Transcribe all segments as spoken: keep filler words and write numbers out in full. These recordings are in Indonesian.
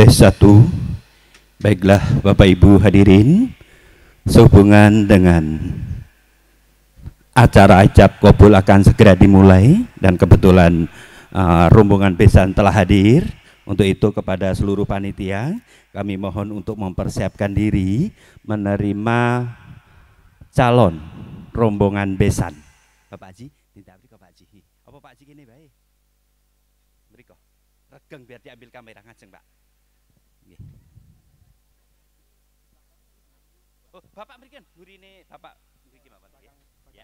Tes satu. Baiklah Bapak Ibu hadirin, sehubungan dengan acara ijab kabul akan segera dimulai dan kebetulan uh, rombongan besan telah hadir. Untuk itu kepada seluruh panitia kami mohon untuk mempersiapkan diri menerima calon rombongan besan. Bapak Haji, tidak beri Pak Haji. Apa Pak Haji gini baik? Beri kok. Regeng biar diambil kamera ngajeng Pak. Oh, Bapak berikan gurine Bapak mriki Bapak ya. Ya.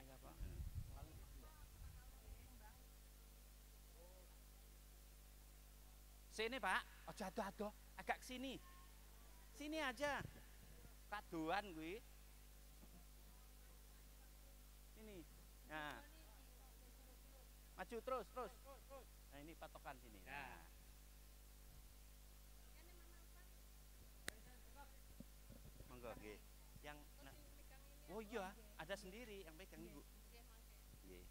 Sini Pak, ojo ado-ado, agak ke sini. Sini aja. Kaduan gue. Sini. Nah. Maju terus, terus. Nah, ini patokan sini. Nah. Monggo nggih. Yang nah. Oh iya, ada sendiri yang pegang Ibu. Nggih.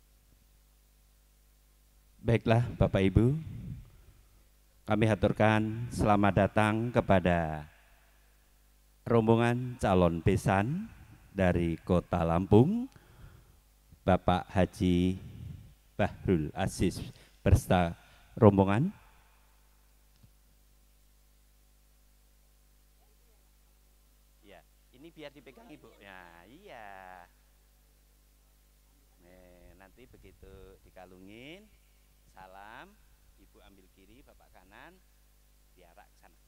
Baiklah Bapak Ibu, kami haturkan selamat datang kepada rombongan calon besan dari Kota Lampung, Bapak Haji Bahrul Aziz beserta rombongan. Ya, ini biar dipegang Ibu. Ya, iya. Nih, nanti begitu dikalungin, salam, Ibu ambil kiri, Bapak kanan, diarak ke sana.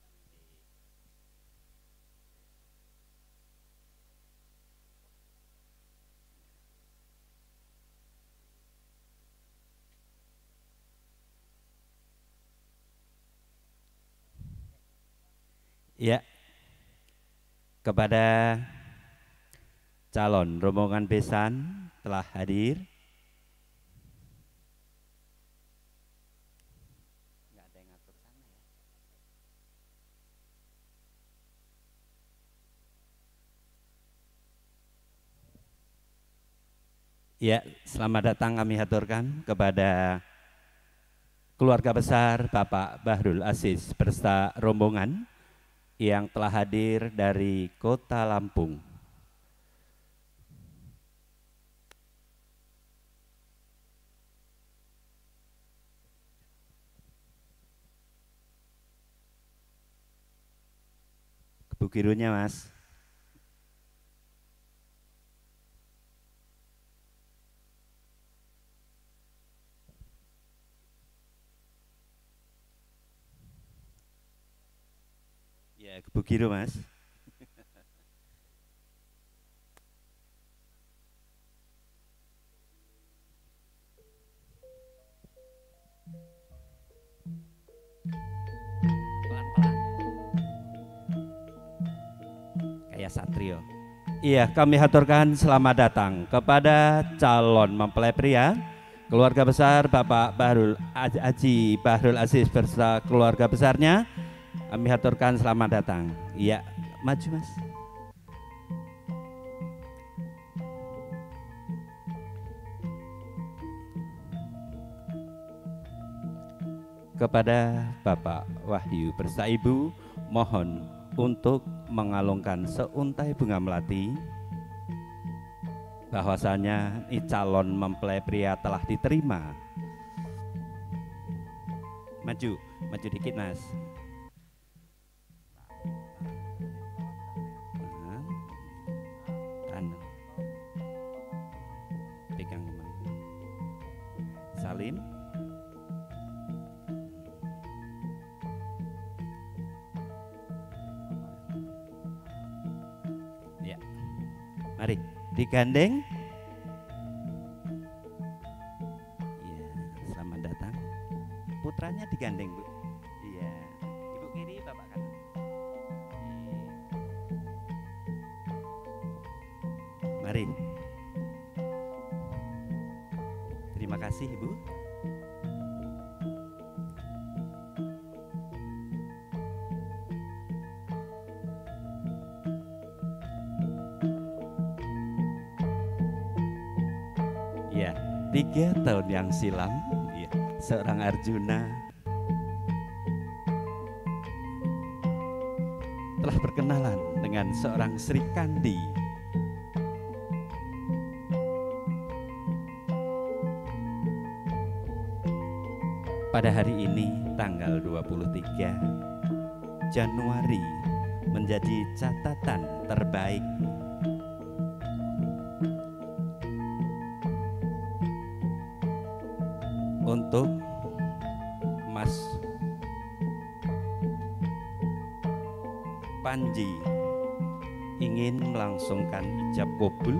Ya, kepada calon rombongan besan telah hadir. Nggak ada yang ngatur sana ya. Ya, selamat datang kami haturkan kepada keluarga besar Bapak Bahrul Aziz beserta rombongan yang telah hadir dari Kota Lampung. Bukirunya Mas. Ya, kebukiru Mas. Pelan-pelan. Kayak satrio. Iya, kami haturkan selamat datang kepada calon mempelai pria, keluarga besar Bapak Bahrul Haji Bahrul Aziz beserta keluarga besarnya. Kami haturkan selamat datang. Iya, maju Mas. Kepada Bapak Wahyu beserta Ibu, mohon untuk mengalungkan seuntai bunga melati bahwasanya ini calon mempelai pria telah diterima. Maju, maju dikit Mas. Pegang salim. Ya, mari digandeng. Iya, selamat datang. Putranya digandeng Bu. Iya, Ibu kiri, Bapak kanan. Mari. Terima kasih Ibu. Ya, tiga tahun yang silam, ya, seorang Arjuna telah berkenalan dengan seorang Sri Kandi. Pada hari ini tanggal dua puluh tiga Januari menjadi catatan terbaik untuk Mas Panji ingin melangsungkan ijab kabul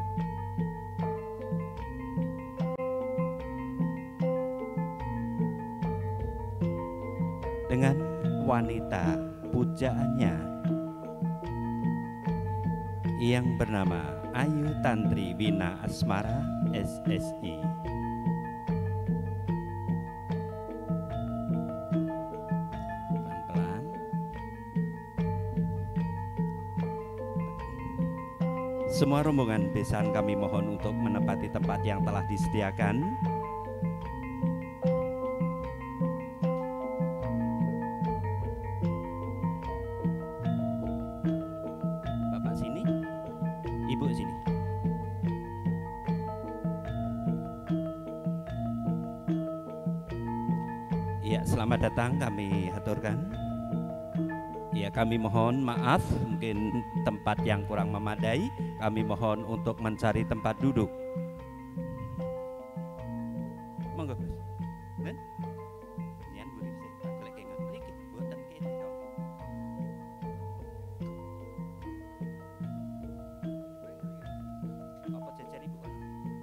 dengan wanita pujaannya yang bernama Ayu Tantri Wina Asmara S S I. Pelan-pelan. Semua rombongan besan kami mohon untuk menempati tempat yang telah disediakan. Selamat datang kami haturkan. Ya, kami mohon maaf mungkin tempat yang kurang memadai. Kami mohon untuk mencari tempat duduk. Monggo, Gus. Nen? Nian buri sik, golek kenging mriki, mboten kene to. Apa jajar Ibu kono?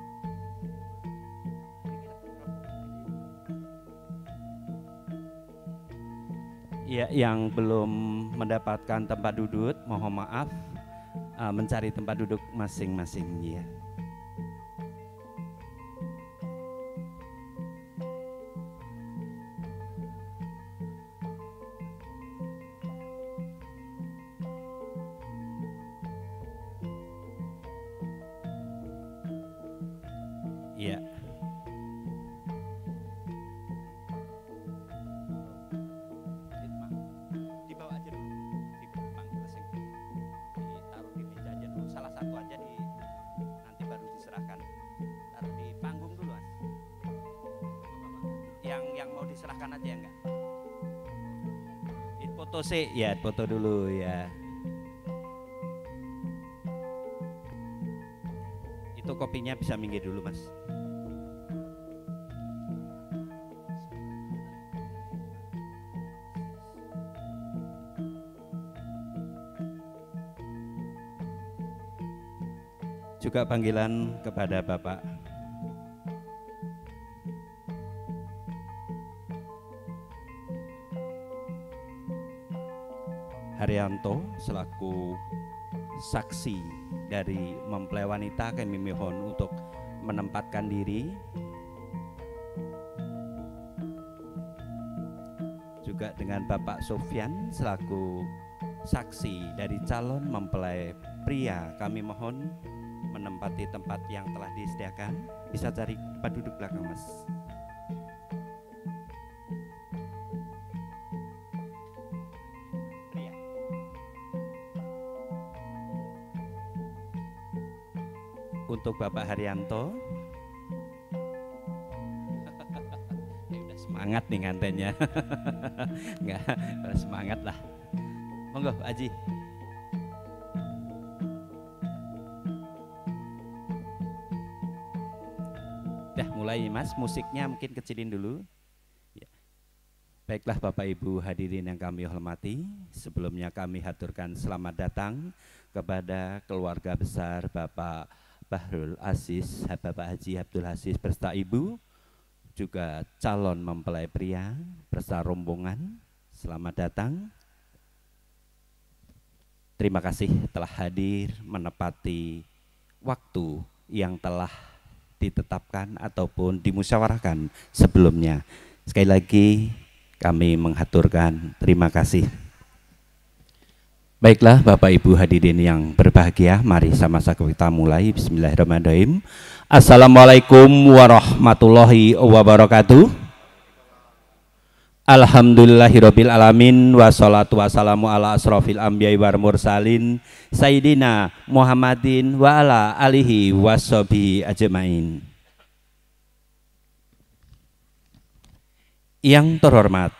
Ya, yang belum mendapatkan tempat duduk, mohon maaf, uh, mencari tempat duduk masing-masing ya. Ya. Diserahkan aja enggak? Foto sih ya, foto dulu ya. Itu kopinya bisa minggir dulu, Mas. Juga panggilan kepada Bapak Haryanto selaku saksi dari mempelai wanita, kami mohon untuk menempatkan diri. Juga dengan Bapak Sofyan selaku saksi dari calon mempelai pria, kami mohon menempati tempat yang telah disediakan. Bisa cari tempat duduk belakang, Mas. Untuk Bapak Haryanto, ya udah semangat nih ngantennya. Enggak, udah semangat lah. Monggo Pak Haji. Dah mulai Mas, musiknya mungkin kecilin dulu ya. Baiklah Bapak Ibu hadirin yang kami hormati, sebelumnya kami haturkan selamat datang kepada keluarga besar Bapak Bahrul Aziz, Bapak Haji Abdul Aziz beserta Ibu, juga calon mempelai pria beserta rombongan. Selamat datang. Terima kasih telah hadir menepati waktu yang telah ditetapkan ataupun dimusyawarahkan sebelumnya. Sekali lagi kami menghaturkan terima kasih. Baiklah Bapak Ibu hadirin yang berbahagia, mari sama-sama kita mulai. Bismillahirrahmanirrahim. Assalamualaikum warahmatullahi wabarakatuh. Alhamdulillahirabbil alamin wassalatu wassalamu ala asrofil anbiya'i wal mursalin sayyidina Muhammadin wa ala alihi washabihi ajmain. Yang terhormat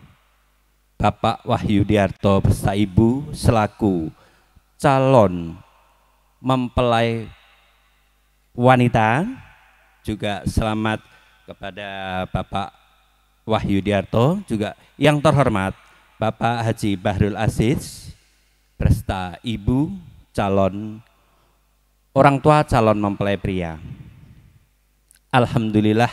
Bapak Wahyudiarto beserta Ibu selaku calon mempelai wanita, juga selamat kepada Bapak Wahyudiarto, juga yang terhormat Bapak Haji Bahrul Aziz beserta Ibu calon orang tua calon mempelai pria. Alhamdulillah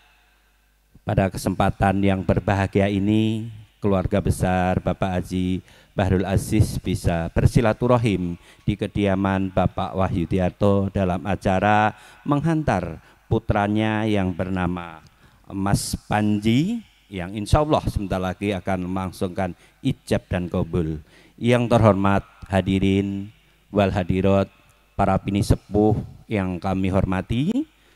pada kesempatan yang berbahagia ini keluarga besar Bapak Haji Bahrul Aziz bisa bersilaturahim di kediaman Bapak Wahyudiarto dalam acara menghantar putranya yang bernama Mas Panji, yang insya Allah sebentar lagi akan melangsungkan ijab dan kabul. Yang terhormat hadirin wal hadirat, para bini sepuh yang kami hormati,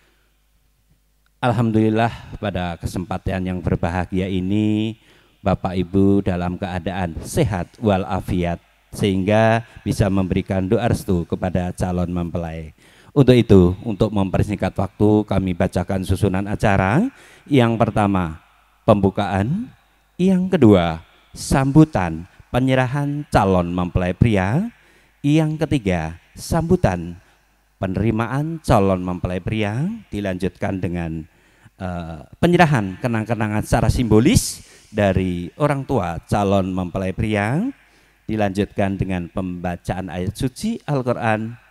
alhamdulillah pada kesempatan yang berbahagia ini Bapak Ibu dalam keadaan sehat walafiat sehingga bisa memberikan doa restu kepada calon mempelai. Untuk itu, untuk mempersingkat waktu, kami bacakan susunan acara. Yang pertama, pembukaan. Yang kedua, sambutan penyerahan calon mempelai pria. Yang ketiga, sambutan penerimaan calon mempelai pria. Dilanjutkan dengan uh, penyerahan kenang-kenangan secara simbolis dari orang tua calon mempelai pria. Dilanjutkan dengan pembacaan ayat suci Al-Quran.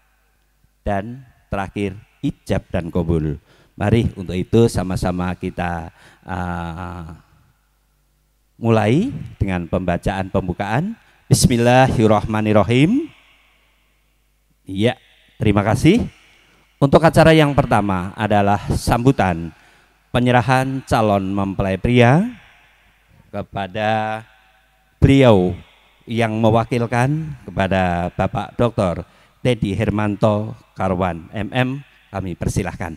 Dan terakhir ijab dan kabul. Mari untuk itu sama-sama kita uh, mulai dengan pembacaan pembukaan. Bismillahirrahmanirrahim. Ya, terima kasih. Untuk acara yang pertama adalah sambutan penyerahan calon mempelai pria kepada beliau yang mewakilkan kepada Bapak Doktor Teddy Hermanto Karwan M M, kami persilahkan.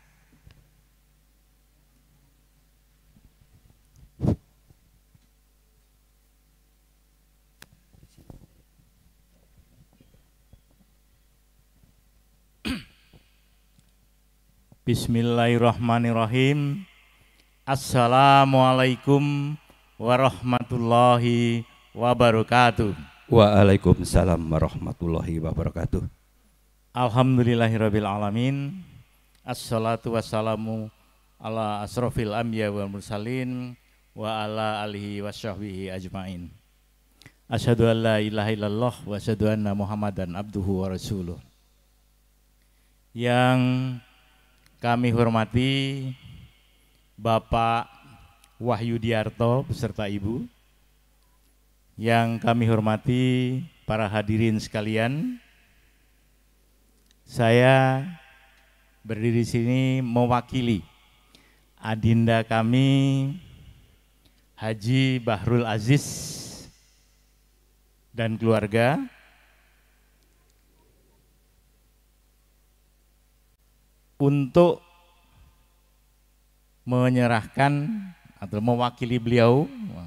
Bismillahirrahmanirrahim. Assalamualaikum warahmatullahi wabarakatuh. Waalaikumsalam warahmatullahi wabarakatuh. Alhamdulillahirabbil alamin. Assalatu wassalamu ala asrofil anbiya wal mursalin wa ala alihi washabbihi ajmain. Asyhadu an la ilaha illallah wa asyhadu anna Muhammadan abduhu wa rasuluh. Yang kami hormati Bapak Wahyudiarto beserta Ibu, yang kami hormati para hadirin sekalian, saya berdiri sini mewakili adinda kami Haji Bahrul Aziz dan keluarga untuk menyerahkan atau mewakili beliau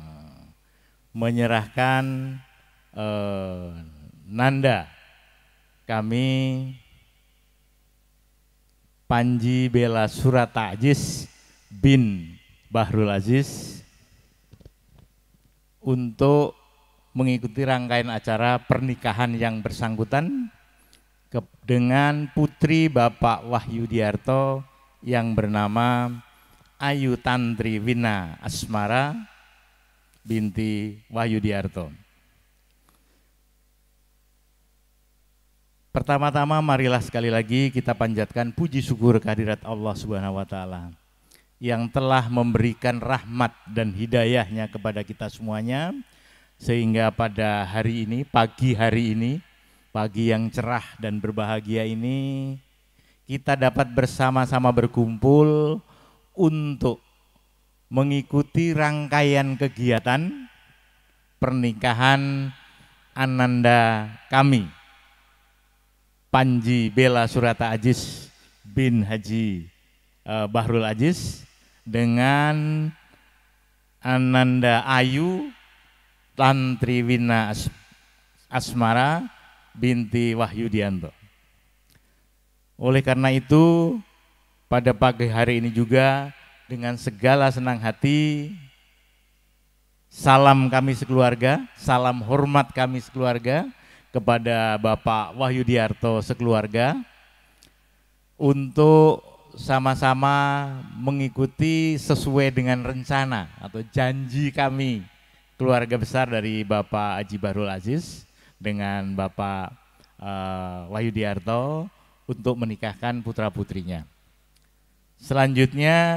menyerahkan eh, nanda kami Panji Bela Surata Aziz bin Bahrul Aziz untuk mengikuti rangkaian acara pernikahan yang bersangkutan ke, dengan putri Bapak Wahyudiarto yang bernama Ayu Tantri Wina Asmara binti Wahyudiarto. Pertama-tama marilah sekali lagi kita panjatkan puji syukur kehadirat Allah Subhanahu wa taala yang telah memberikan rahmat dan hidayahnya kepada kita semuanya sehingga pada hari ini, pagi hari ini, pagi yang cerah dan berbahagia ini kita dapat bersama-sama berkumpul untuk mengikuti rangkaian kegiatan pernikahan ananda kami Panji Bela Surata Aziz bin Haji uh, Bahrul Aziz dengan Ananda Ayu Tantri Wina As Asmara binti Wahyudianto. Oleh karena itu, pada pagi hari ini juga dengan segala senang hati, salam kami sekeluarga, salam hormat kami sekeluarga kepada Bapak Wahyudiarto sekeluarga untuk sama-sama mengikuti sesuai dengan rencana atau janji kami keluarga besar dari Bapak Haji Bahrul Aziz dengan Bapak uh, Wahyudiarto untuk menikahkan putra-putrinya. Selanjutnya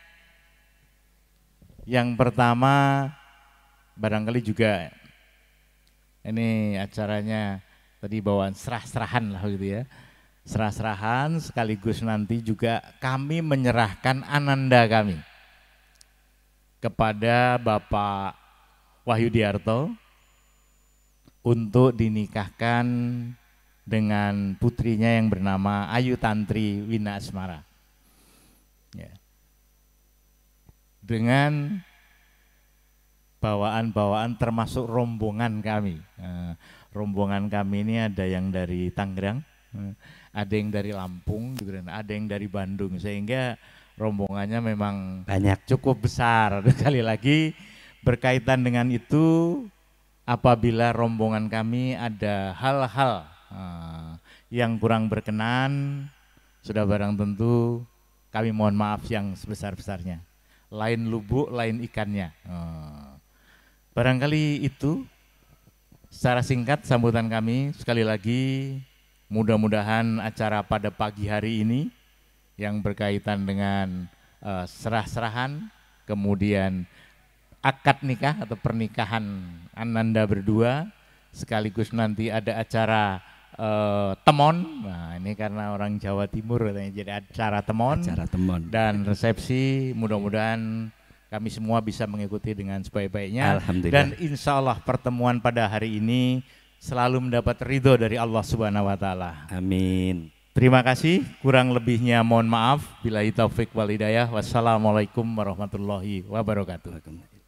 yang pertama barangkali juga ini acaranya tadi bawaan serah-serahan lah gitu ya. Serah-serahan sekaligus nanti juga kami menyerahkan ananda kami kepada Bapak Wahyudiarto untuk dinikahkan dengan putrinya yang bernama Ayu Tantri Wina Asmara. Ya. Dengan bawaan-bawaan termasuk rombongan kami. Nah, rombongan kami ini ada yang dari Tangerang, ada yang dari Lampung, ada yang dari Bandung, sehingga rombongannya memang banyak, cukup besar. Sekali lagi berkaitan dengan itu, apabila rombongan kami ada hal-hal uh, yang kurang berkenan, sudah barang tentu kami mohon maaf yang sebesar-besarnya. Lain lubuk, lain ikannya. Uh, barangkali itu secara singkat sambutan kami. Sekali lagi mudah-mudahan acara pada pagi hari ini yang berkaitan dengan uh, serah-serahan, kemudian akad nikah atau pernikahan ananda berdua, sekaligus nanti ada acara uh, temon. Nah, ini karena orang Jawa Timur katanya, jadi acara temon, acara temon dan resepsi. Mudah-mudahan kami semua bisa mengikuti dengan sebaik-baiknya. Dan insya Allah pertemuan pada hari ini selalu mendapat ridho dari Allah Subhanahu wa Ta'ala. Amin. Terima kasih, kurang lebihnya mohon maaf. Billahi taufik wal hidayah. Wassalamualaikum warahmatullahi wabarakatuh.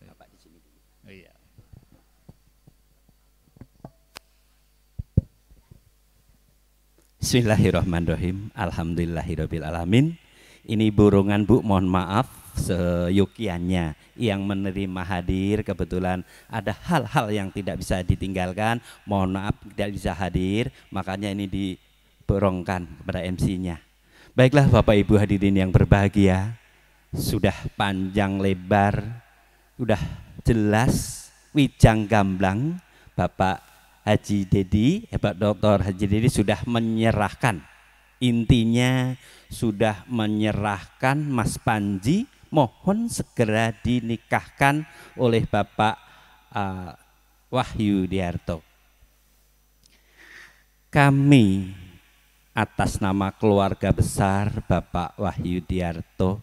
Bismillahirrahmanirrahim. Alhamdulillahirabbil alamin. Ini burungan Bu, mohon maaf seyukiannya yang menerima hadir, kebetulan ada hal-hal yang tidak bisa ditinggalkan, mohon maaf tidak bisa hadir, makanya ini diborongkan kepada M C-nya. Baiklah Bapak Ibu hadirin yang berbahagia, sudah panjang lebar, sudah jelas, wijang gamblang, Bapak Haji Dedi, Bapak Doktor Haji Dedi sudah menyerahkan, intinya sudah menyerahkan Mas Panji, mohon segera dinikahkan oleh Bapak uh, Wahyudiarto. Kami atas nama keluarga besar Bapak Wahyudiarto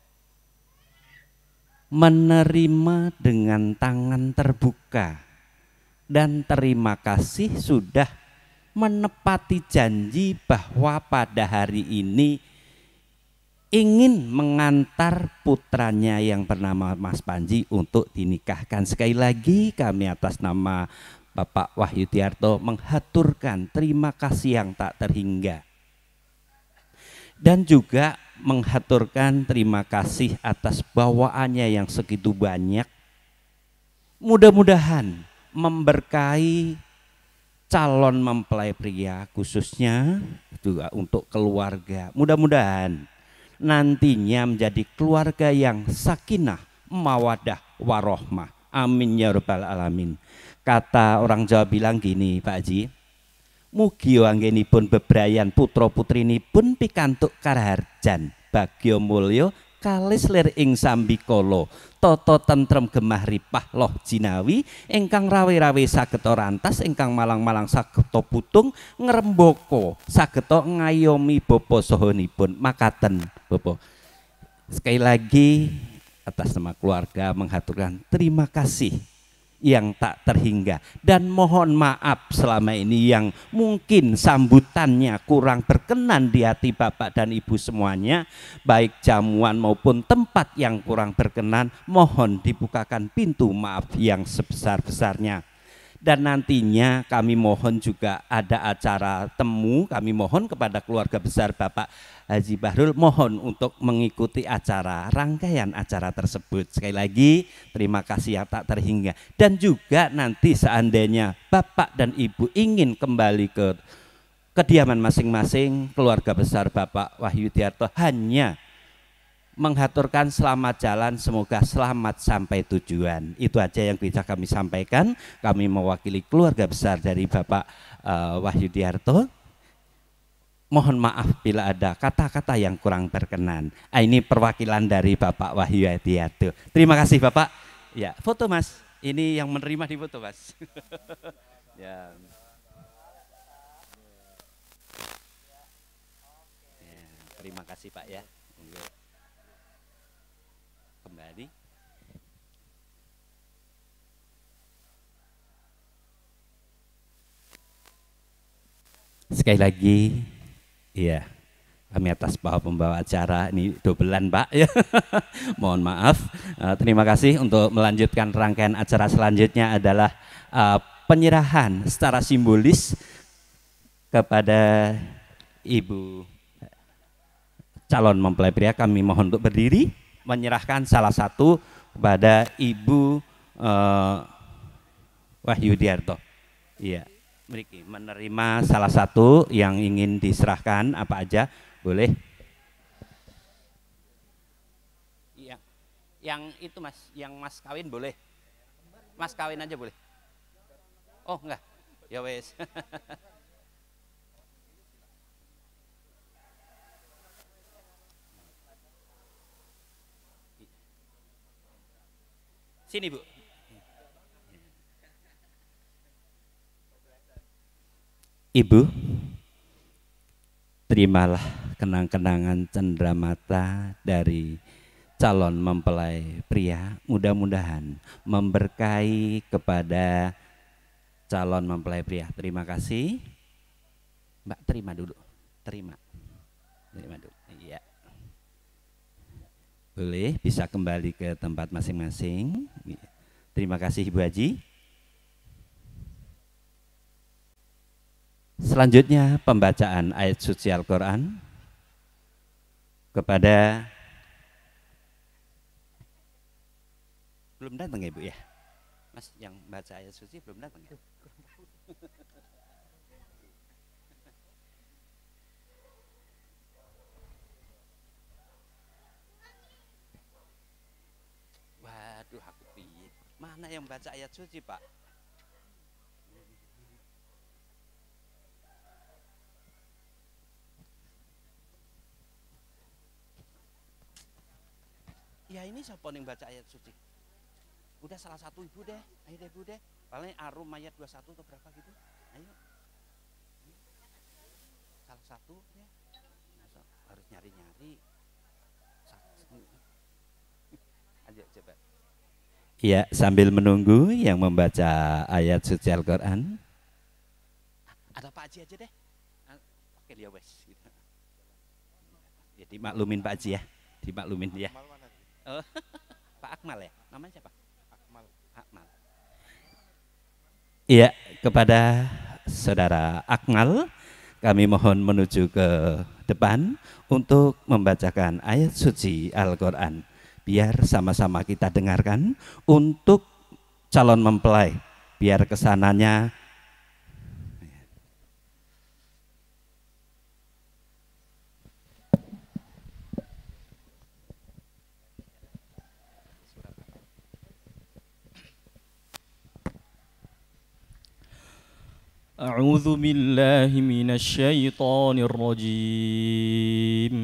menerima dengan tangan terbuka dan terima kasih sudah menepati janji bahwa pada hari ini ingin mengantar putranya yang bernama Mas Panji untuk dinikahkan. Sekali lagi kami atas nama Bapak Wahyudiarto menghaturkan terima kasih yang tak terhingga. Dan juga menghaturkan terima kasih atas bawaannya yang segitu banyak. Mudah-mudahan memberkahi calon mempelai pria khususnya juga untuk keluarga. Mudah-mudahan nantinya menjadi keluarga yang sakinah, mawadah, warohmah. Amin ya rabbal alamin. Kata orang Jawa bilang gini Pak Haji, mugi anggenipun bebrayan putra putrinipun pikantuk karaharjan bagya mulya kalis lir ing sambikala tata tentrem gemah ripah loh jinawi ingkang rawe-rawe sageta rantas ingkang malang-malang sageta putung ngrembaka sageta ngayomi bapa sahanipun. Makaten Bapak. Sekali lagi atas nama keluarga menghaturkan terima kasih yang tak terhingga. Dan mohon maaf selama ini yang mungkin sambutannya kurang berkenan di hati Bapak dan Ibu semuanya, baik jamuan maupun tempat yang kurang berkenan, mohon dibukakan pintu maaf yang sebesar-besarnya. Dan nantinya kami mohon juga ada acara temu, kami mohon kepada keluarga besar Bapak Haji Bahrul, mohon untuk mengikuti acara, rangkaian acara tersebut. Sekali lagi terima kasih yang tak terhingga. Dan juga nanti seandainya Bapak dan Ibu ingin kembali ke kediaman masing-masing, keluarga besar Bapak Wahyu Widiarto hanya menghaturkan selamat jalan, semoga selamat sampai tujuan. Itu aja yang bisa kami sampaikan. Kami mewakili keluarga besar dari Bapak uh, Wahyu Widiarto. Mohon maaf bila ada kata-kata yang kurang berkenan. Ah, ini perwakilan dari Bapak Wahyu Widiarto. Terima kasih Bapak. Ya, foto Mas. Ini yang menerima di foto Mas. Ya. Ya, terima kasih Pak ya. Kembali. Sekali lagi, iya, kami atas bahwa pembawa acara ini dobelan Pak ya. Mohon maaf. Uh, terima kasih. Untuk melanjutkan rangkaian acara selanjutnya adalah uh, penyerahan secara simbolis kepada Ibu calon mempelai pria. Kami mohon untuk berdiri, menyerahkan salah satu kepada Ibu uh, Wahyu Widiarto. Iya, Mriki menerima salah satu yang ingin diserahkan apa aja, boleh. Yang, yang itu Mas, yang Mas kawin boleh. Mas kawin aja boleh. Oh enggak, ya wes. Sini Bu. Ibu, terimalah kenang-kenangan cenderamata dari calon mempelai pria. Mudah-mudahan memberkahi kepada calon mempelai pria. Terima kasih. Mbak, terima dulu. Terima. Terima dulu. Iya. Boleh, bisa kembali ke tempat masing-masing. Terima kasih Ibu Haji. Selanjutnya pembacaan ayat suci Al-Quran kepada, belum datang ya Bu ya? Mas yang baca ayat suci belum datang ya? Waduh, aku piye. Mana yang baca ayat suci Pak? Ya ini siapa yang baca ayat suci? Udah salah satu ibu deh, ayo deh ibu deh. Paling Arum ayat dua puluh satu atau berapa gitu. Ayo. Salah satu ya. Masa harus nyari-nyari. Ayo coba. Iya, sambil menunggu yang membaca ayat suci Al-Quran. Ada Pak Haji aja deh. Oke dia wes. Ya dimaklumin Pak Haji ya. Dimaklumin ya. Oh, Pak Akmal ya? Namanya siapa? Akmal. Akmal. Iya, kepada Saudara Akmal kami mohon menuju ke depan untuk membacakan ayat suci Al-Quran. Biar sama-sama kita dengarkan untuk calon mempelai. Biar kesananya أعوذ بالله من الشيطان الرجيم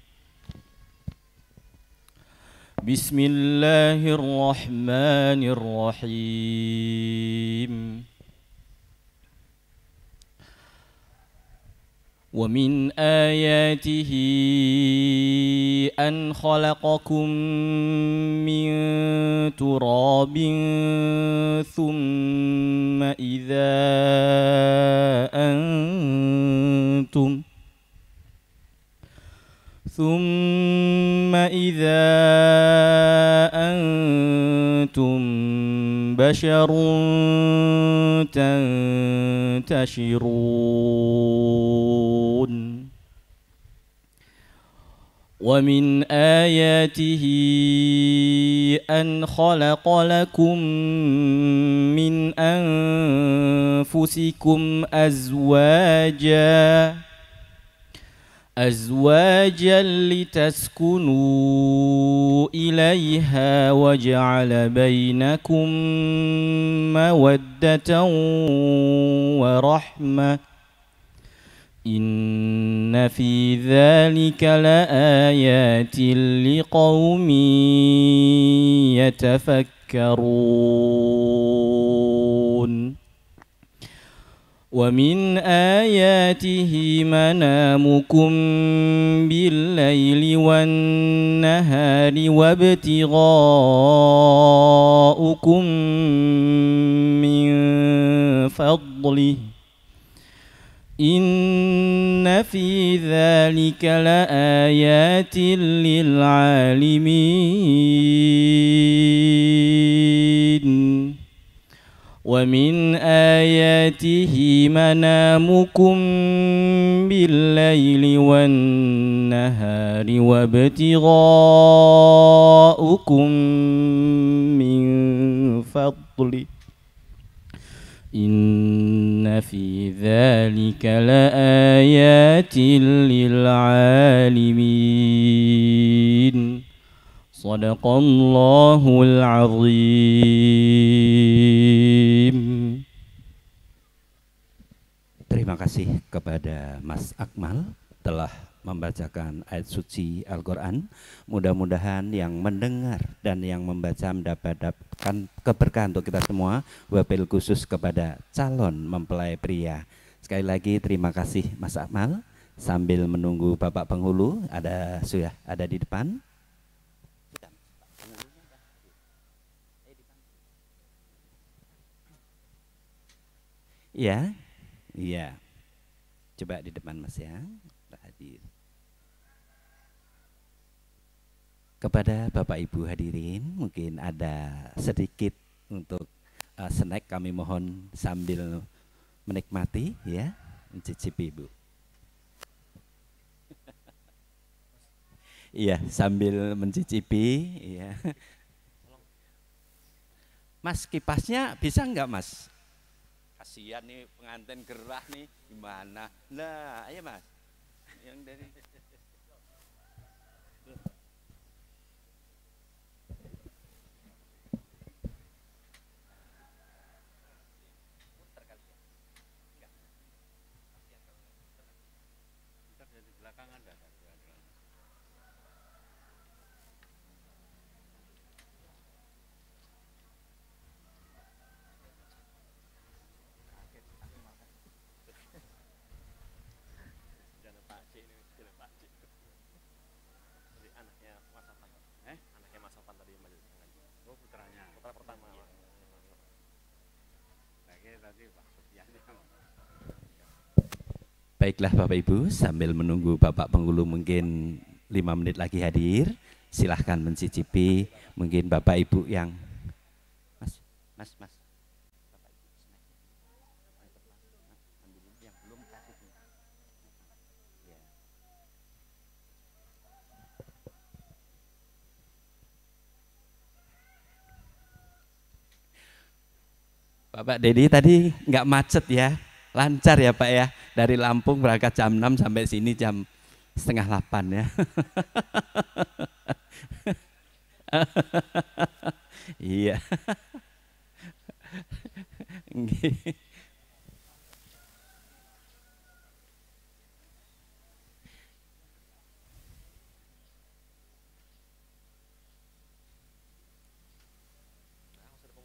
بسم الله الرحمن الرحيم ومن آياته أن خلقكم من تراب ثم إذا أنتم ثم إذا أنتم بشر تنتشرون ومن آياته أن خلق لكم من أنفسكم أزواجا أزواجا لتسكنوا إليها وجعل بينكم مودة ورحمة إن في ذلك لآيات لقوم يتفكرون ومن آياته منامكم بالليل والنهار وابتغاؤكم من فضله إن في ذلك لآيات للعالمين ومن آياته منامكم بالليل والنهار وابتغاؤكم من فضله إن في ذلك لآيات للعالمين صدق الله العظيم. Terima kasih kepada Mas Akmal telah membacakan ayat suci Al-Quran. Mudah-mudahan yang mendengar dan yang membaca mendapatkan keberkahan untuk kita semua, wabil khusus kepada calon mempelai pria. Sekali lagi terima kasih Mas Akmal. Sambil menunggu Bapak Penghulu ada sudah ada di depan. Iya, iya. Coba di depan Mas ya, hadir. Kepada Bapak Ibu hadirin, mungkin ada sedikit untuk uh, snack, kami mohon sambil menikmati ya, mencicipi Bu. Iya, sambil mencicipi, iya. Mas, kipasnya bisa enggak Mas? Kasihan nih pengantin gerah nih, gimana? Nah, ayo Mas. Yang dari Baiklah Bapak Ibu, sambil menunggu Bapak Penghulu mungkin lima menit lagi hadir, silahkan mencicipi mungkin Bapak Ibu yang Mas, Mas, Mas. Bapak Ibu, yang belum kasih. Ya. Bapak Dedi tadi nggak macet ya, lancar ya Pak ya. Dari Lampung berangkat jam enam sampai sini jam setengah delapan ya. Iya.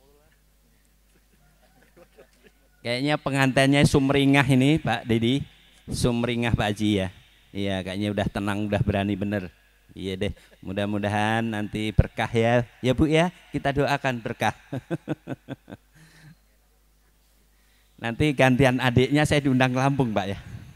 Kayaknya pengantinnya sumringah ini Pak Dedi. sumringah Pak Haji ya. Iya, kayaknya udah tenang, udah berani bener. Iya deh, mudah-mudahan nanti berkah ya. Ya Bu ya, kita doakan berkah. Nanti gantian adiknya saya diundang ke Lampung Pak ya.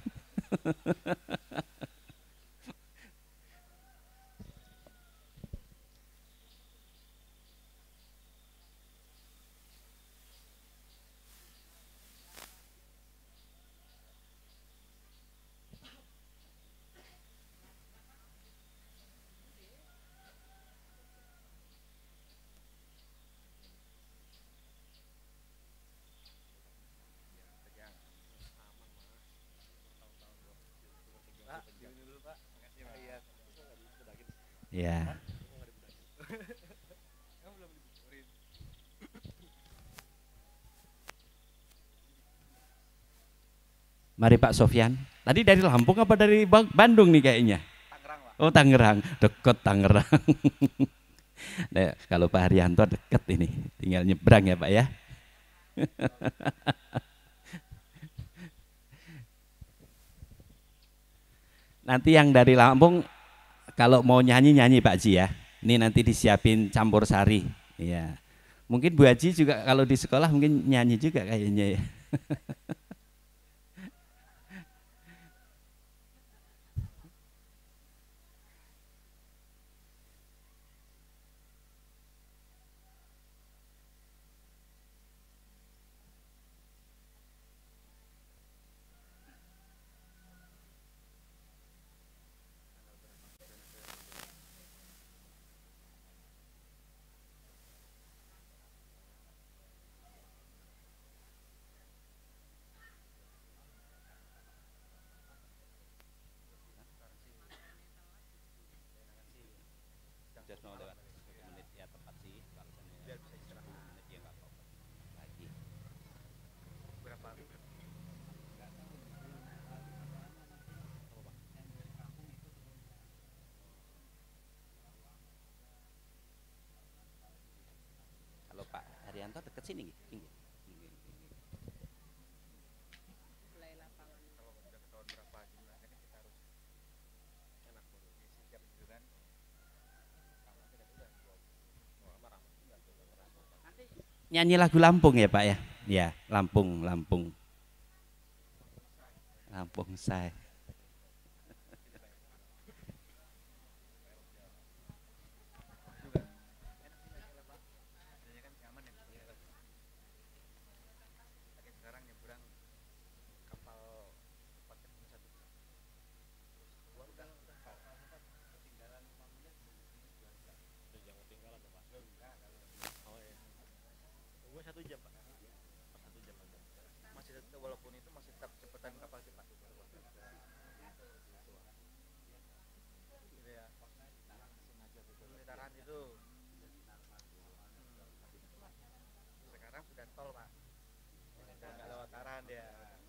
Ya. Mari Pak Sofyan. Tadi dari Lampung apa dari Bandung nih kayaknya? Tangerang Pak. Oh Tangerang, deket Tangerang. Nah, kalau Pak Haryanto deket ini, tinggal nyebrang ya Pak ya. Nanti yang dari Lampung kalau mau nyanyi nyanyi Pak Haji ya. Ini nanti disiapin campur sari. Ya. Mungkin Bu Haji juga kalau di sekolah mungkin nyanyi juga kayaknya ya. Kalau Pak Haryanto deket sini nih. Nyanyi lagu Lampung ya Pak ya? Ya, Lampung, Lampung. Lampung saya. Satu jam Pak. Satu jam aja. Masih tetap, walaupun itu masih tetap kecepatan kapal sih Pak. Gitu ya. Sekitaran itu. Sekarang sudah tol Pak. Sudah nggak lewat taran dia.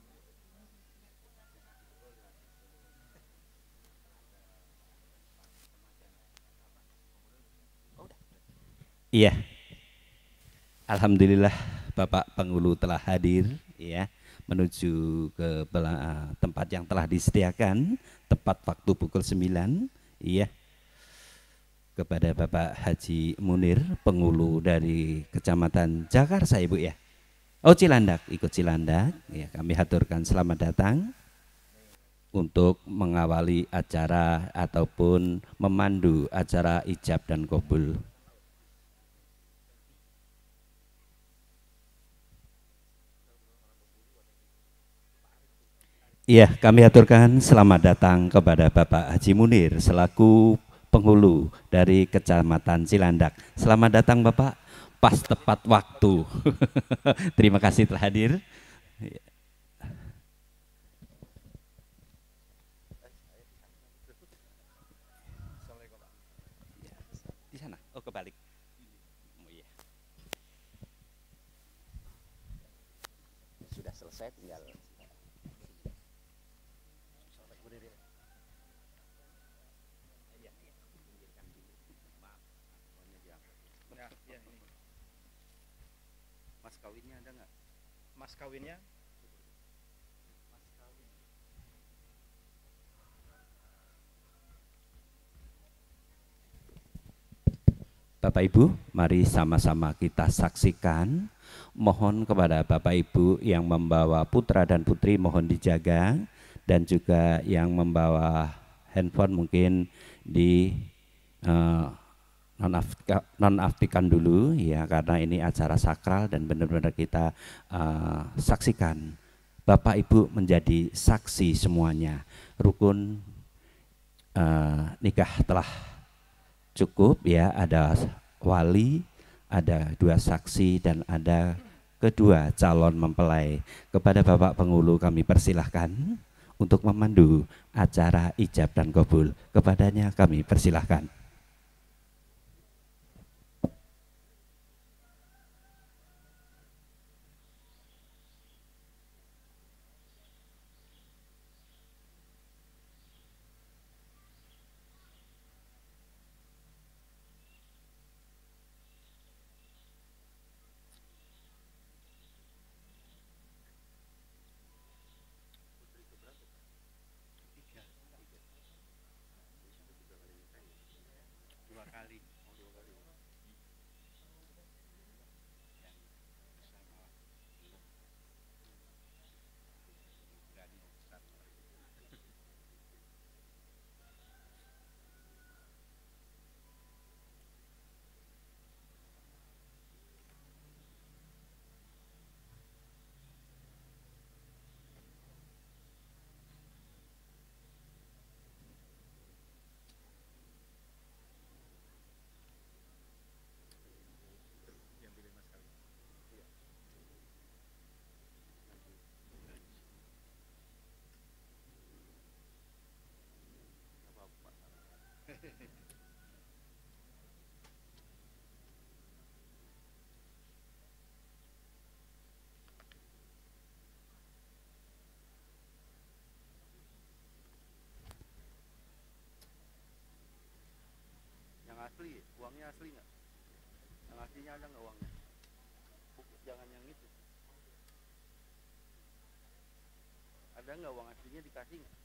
Iya. Alhamdulillah Bapak Penghulu telah hadir ya menuju ke tempat yang telah disediakan tepat waktu pukul sembilan iya kepada Bapak Haji Munir Penghulu dari Kecamatan Jakarta Ibu ya. Oh Cilandak, ikut Cilandak ya, kami haturkan selamat datang untuk mengawali acara ataupun memandu acara ijab dan qabul. Iya, kami aturkan selamat datang kepada Bapak Haji Munir selaku penghulu dari Kecamatan Cilandak. Selamat datang Bapak, pas tepat waktu. Terima kasih telah hadir. Di sana, oh kebalik. Oh, iya. Sudah selesai, tinggal. Mas kawinnya ada nggak? Mas kawinnya? Mas kawin. Bapak Ibu, mari sama-sama kita saksikan. Mohon kepada Bapak Ibu yang membawa putra dan putri mohon dijaga, dan juga yang membawa handphone mungkin di uh, nonaktifkan dulu ya, karena ini acara sakral dan benar-benar kita uh, saksikan. Bapak Ibu menjadi saksi semuanya. Rukun uh, nikah telah cukup ya, ada wali, ada dua saksi, dan ada kedua calon mempelai. Kepada Bapak Penghulu kami persilahkan untuk memandu acara ijab dan kabul. Kepadanya kami persilahkan. Asli, uangnya asli nggak? Yang aslinya ada nggak uangnya? Bukan, jangan yang itu. Ada nggak uang aslinya, dikasih nggak?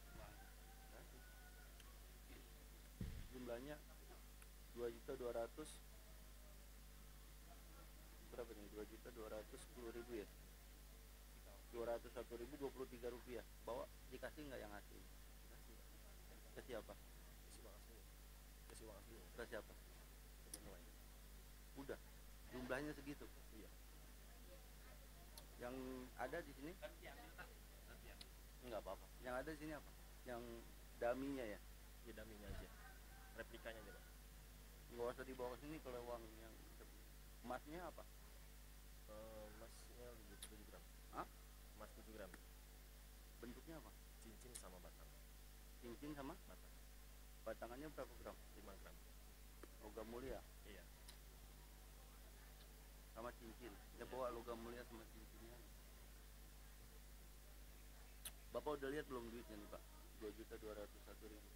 Jumlahnya dua juta dua ratus berapa nih? Dua juta dua ratus sepuluh ribu ya? Dua ratus satu ribu dua puluh tiga rupiah. Bawa, dikasih nggak yang asli? Ke siapa? Ke siapa? Udah, jumlahnya segitu. Iya. Yang ada di sini? Enggak apa-apa. Yang ada di sini apa? Yang daminya ya? Ya daminya aja. Replikanya aja, Pak. Enggak usah dibawa ke sini kalau uang yang emasnya apa? Uh, emasnya tujuh gram. Hah? Emas tujuh gram. Bentuknya apa? Cincin sama batang. Cincin sama batang. Batangannya berapa gram? lima gram. Logam mulia? Iya. Sama cincin. Ya bawa logam mulia sama cincinnya. Bapak udah lihat belum duitnya nih, Pak? dua juta dua ratus satu ribu.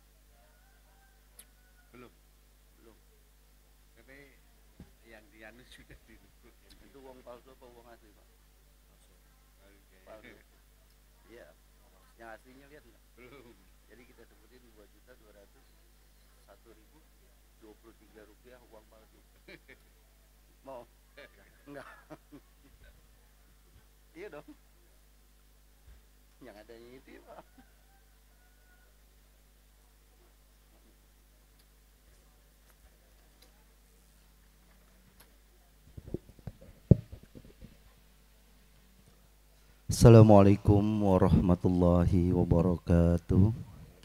Belum. Belum. Tapi yang dianu sudah dirubuk. Itu uang palsu apa uang asli, Pak? Palsu. Okay. Palsu. Iya. Yang aslinya lihat nggak? Belum. Jadi kita sebutin dua juta dua ratus satu ribu dua puluh tiga rupiah uang palsu. Mau? Enggak. Iya dong. Yang adanya itu ya, Pak. Assalamualaikum warahmatullahi wabarakatuh.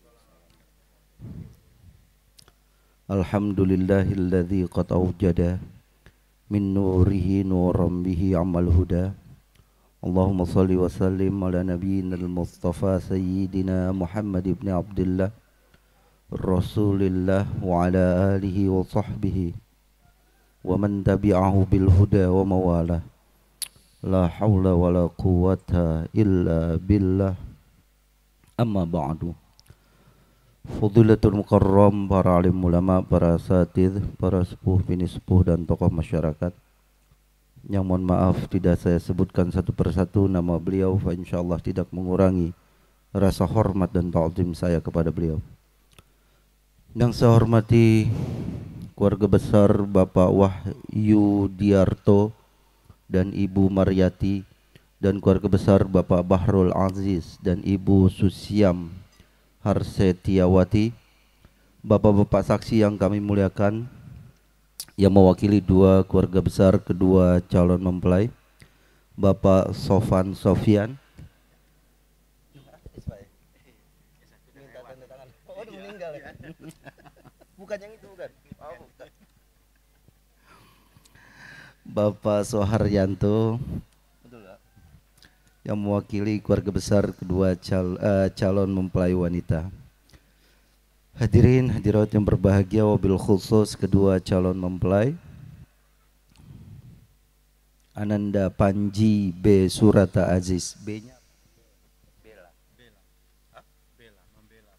Alhamdulillahilladzi qad awjada min nurihi nuran bihi amal huda. Allahumma salli wa sallim ala nabiyyina al-mustafa sayyidina Muhammad ibn Abdullah Rasulillah wa ala alihi wa sahbihi wa man tabi'ahu bil huda wa mawalah. La hawla wa la quwwata illa billah. Amma ba'du. Fadilatul mukarram, para alim ulama, para asatidz, para sepuh, bini sepuh, dan tokoh masyarakat yang mohon maaf tidak saya sebutkan satu persatu nama beliau, fa insyaallah tidak mengurangi rasa hormat dan ta'zim saya kepada beliau. Yang saya hormati keluarga besar Bapak Wahyu Diarto dan Ibu Maryati, dan keluarga besar Bapak Bahrul Aziz dan Ibu Susiam Harsetiawati, bapak-bapak saksi yang kami muliakan, yang mewakili dua keluarga besar kedua calon mempelai, Bapak Sofan Sofian. Minta tanda tangan. Oh, udah meninggal ya? Bukan yang itu, bukan. Oh, bukan. Bapak Soharyanto, yang mewakili keluarga besar kedua cal, uh, calon mempelai wanita. Hadirin hadirat yang berbahagia, wabil khusus kedua calon mempelai, Ananda Panji B. Surata Aziz. B-nya Bela. Bela. Hah? Bela, membela.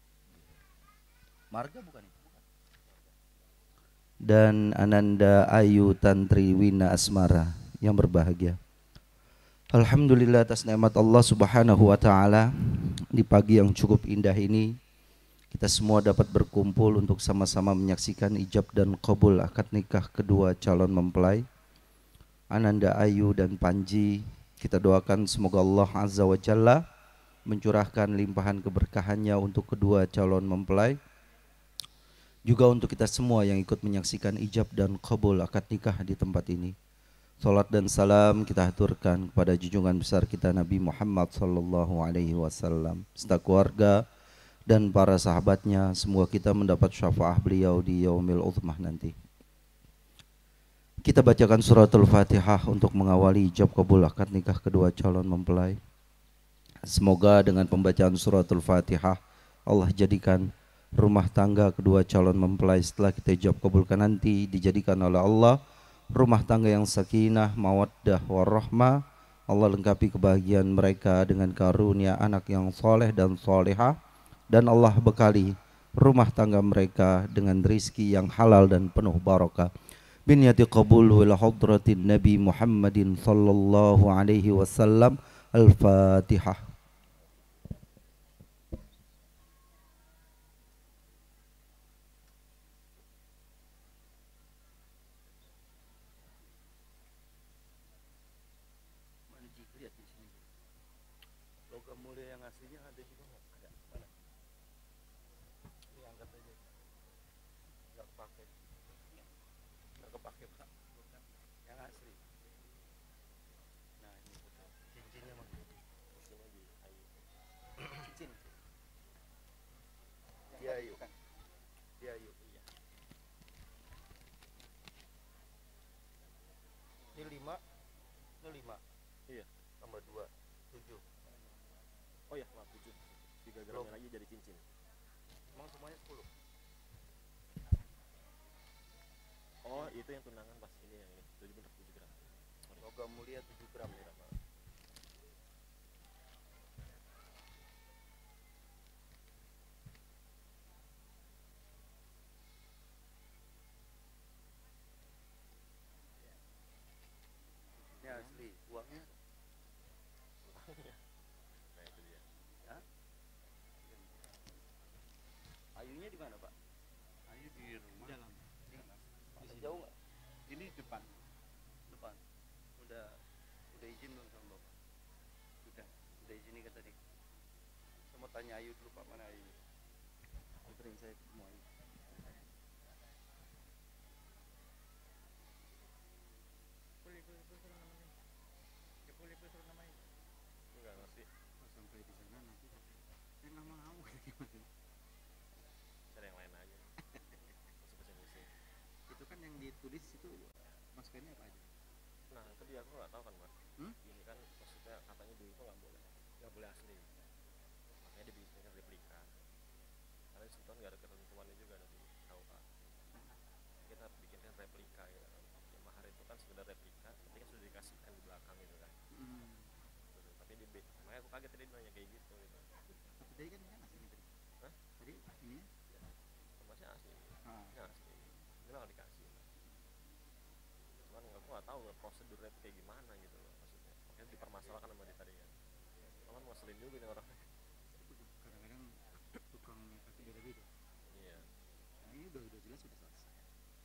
Marga bukan itu? Dan Ananda Ayu Tantri Wina Asmara yang berbahagia. Alhamdulillah atas nikmat Allah Subhanahu wa taala, di pagi yang cukup indah ini kita semua dapat berkumpul untuk sama-sama menyaksikan ijab dan qabul akad nikah kedua calon mempelai Ananda Ayu dan Panji. Kita doakan semoga Allah Azza wa Jalla mencurahkan limpahan keberkahannya untuk kedua calon mempelai, juga untuk kita semua yang ikut menyaksikan ijab dan qabul akad nikah di tempat ini. Salat dan salam kita haturkan kepada junjungan besar kita Nabi Muhammad sallallahu alaihi wasallam, serta keluarga dan para sahabatnya. Semoga kita mendapat syafaat beliau di yaumil uzmah nanti. Kita bacakan suratul Fatihah untuk mengawali ijab qabul akad nikah kedua calon mempelai. Semoga dengan pembacaan suratul Fatihah Allah jadikan rumah tangga kedua calon mempelai setelah kita ijab kabulkan nanti dijadikan oleh Allah rumah tangga yang sakinah, mawaddah, warahmah. Allah lengkapi kebahagiaan mereka dengan karunia anak yang soleh dan solehah, dan Allah bekali rumah tangga mereka dengan rizki yang halal dan penuh barakah. Binyati qabul ila hadratin Nabi Muhammadin sallallahu alaihi wasallam. Al-Fatihah. Lihat di sini. Logam mulia yang aslinya ada juga nggak? Ada. Mana? Ini angkat aja. Nggak pakai. Nggak kepake Pak. Yang asli. Nah ini betul. Cincinnya mah. Cincinnya di ayu. Cincin. Di ayu. Di ayu. Iya. Ini lima. Ini lima. Iya. Tambah dua, tujuh. Oh ya, maaf, tujuh. Tiga gram lagi jadi cincin. Emang semuanya sepuluh? Oh, itu yang tunangan pas ini yang ini. Tujuh bener, tujuh gram. Logam mulia tujuh gram ya, Pak. Ini asli, uangnya. Nah itu dia. Hah? Ayunya di mana Pak? Ayu di rumah. Dalam. Di dalam. Di jauh nggak? Ini depan. Depan. Udah udah izin belum sama Bapak? Sudah. Udah izin kan tadi. Saya mau tanya Ayu dulu Pak, mana Ayu? Anterin saya ke rumah Ayu. Boleh boleh suruh namanya. Ya boleh suruh namanya. Enggak ngerti. Sampai di sana nanti saya nggak mau gimana? Cari yang lain aja. Pusing-pusing. Itu kan yang ditulis itu masukannya apa aja? Nah itu dia aku nggak tahu kan Mas. Hmm? Ini kan maksudnya katanya dulu itu nggak boleh, nggak boleh asli. Makanya dibikinkan replika. Karena di situ kan nggak ada ketentuannya juga nanti tahu Pak. Kita bikinkan replika gitu kan. Ya, mahar itu kan sekedar replika, tapi kan sudah dikasihkan di belakang gitu kan. Hmm. Tapi di B, makanya aku kaget tadi nanya kayak gitu gitu. Tapi tadi kan ini asli tadi. Hah? Tadi ini? Ya, masih asli. Ah. Ini asli. Ini bakal dikasih. Cuman aku nggak tahu prosedurnya itu kayak gimana gitu loh maksudnya. Makanya dipermasalahkan sama dia tadi kan. Cuman ngeselin juga nih orang. Kadang-kadang tukang kasih beda-beda. Iya. Nah, ini udah udah jelas sudah selesai.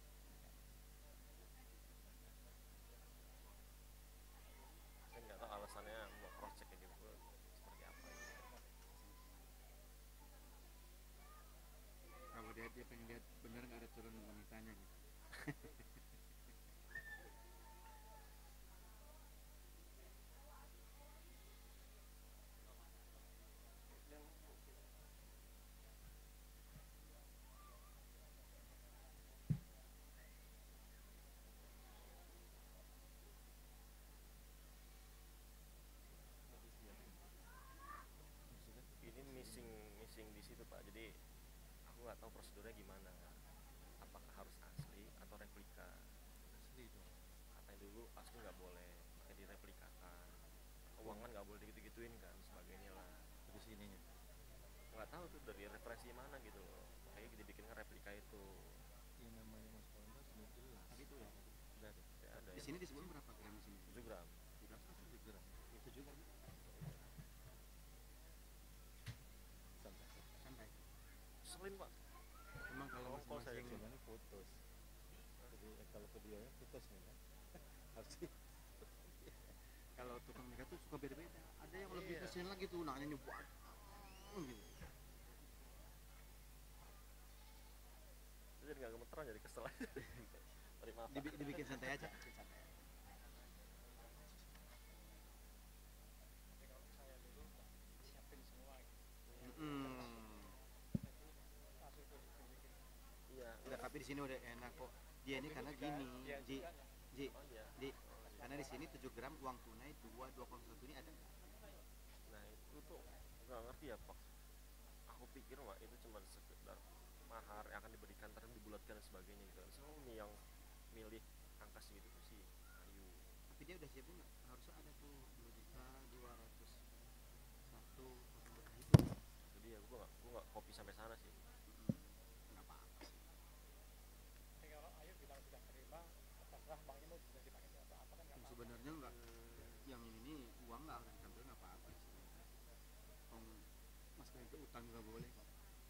uang kan nggak boleh gitu-gituin kan sebagainya lah di sininya. Nggak tahu tuh dari referensi mana gitu loh. Makanya dibikinkan replika itu. Yang namanya Mas Ponto sudah jelas. Tapi itu ya. Udah tuh, ya ada. Di ya. sini disebut berapa gram di sini? tujuh gram. tujuh gram. tujuh gram. Ya, tujuh gram. Santai. Santai. Selin pak. Emang kalau Ongkos saya masing-masing cuma ini putus. Jadi eh, kalau videonya putus nih kan. Harus kalau tukang mereka tuh suka beda-beda. Ada yang lebih Iya. kesian lagi tuh nanya buat gitu. Jadi nggak gemeteran jadi kesel aja. Sorry maaf. Dibi- dibikin santai aja. Bikin santai. Hmm. Iya. Enggak, tapi di sini udah enak kok. Dia ini karena gini, Ji, Ji, Oh iya. Di, karena di sini tujuh gram uang tunai dua dua koma satu ini ada nggak? Nah itu tuh nggak ngerti ya pak. Aku pikir mah itu cuma sekedar mahar yang akan diberikan terus dibulatkan dan sebagainya gitu. Soalnya yang milih angka segitu tuh si Ayu. Tapi dia udah siap nggak? Harusnya ada tuh dua juta dua ratus satu itu. Jadi ya gua nggak gua nggak kopi sampai sana sih. Nggak apa-apa sih. Hmm, sebenarnya nggak, yang ini uang nggak harus diambil, nggak apa-apa sih. Om, mas kan itu utang juga boleh kok.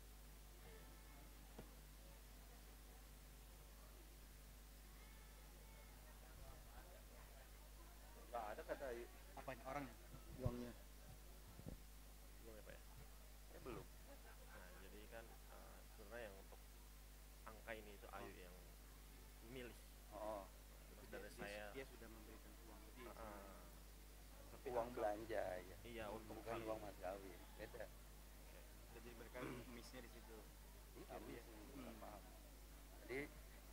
Nggak ada kata Ayu. Apanya orangnya? Uangnya. Belum ya pak ya? Ya belum. Nah jadi kan uh, sebenarnya yang untuk angka ini itu Ayu yang milih. Oh. Terus Dia, dari dia, saya dia sudah memberikan uang lebih. uh, Tapi uang angka- belanja ya, iya untuk bukan Ayu. uang mas kawin, beda. jadi mereka misnya di situ. Iya, Tapi ya, mesti hmm. paham. Jadi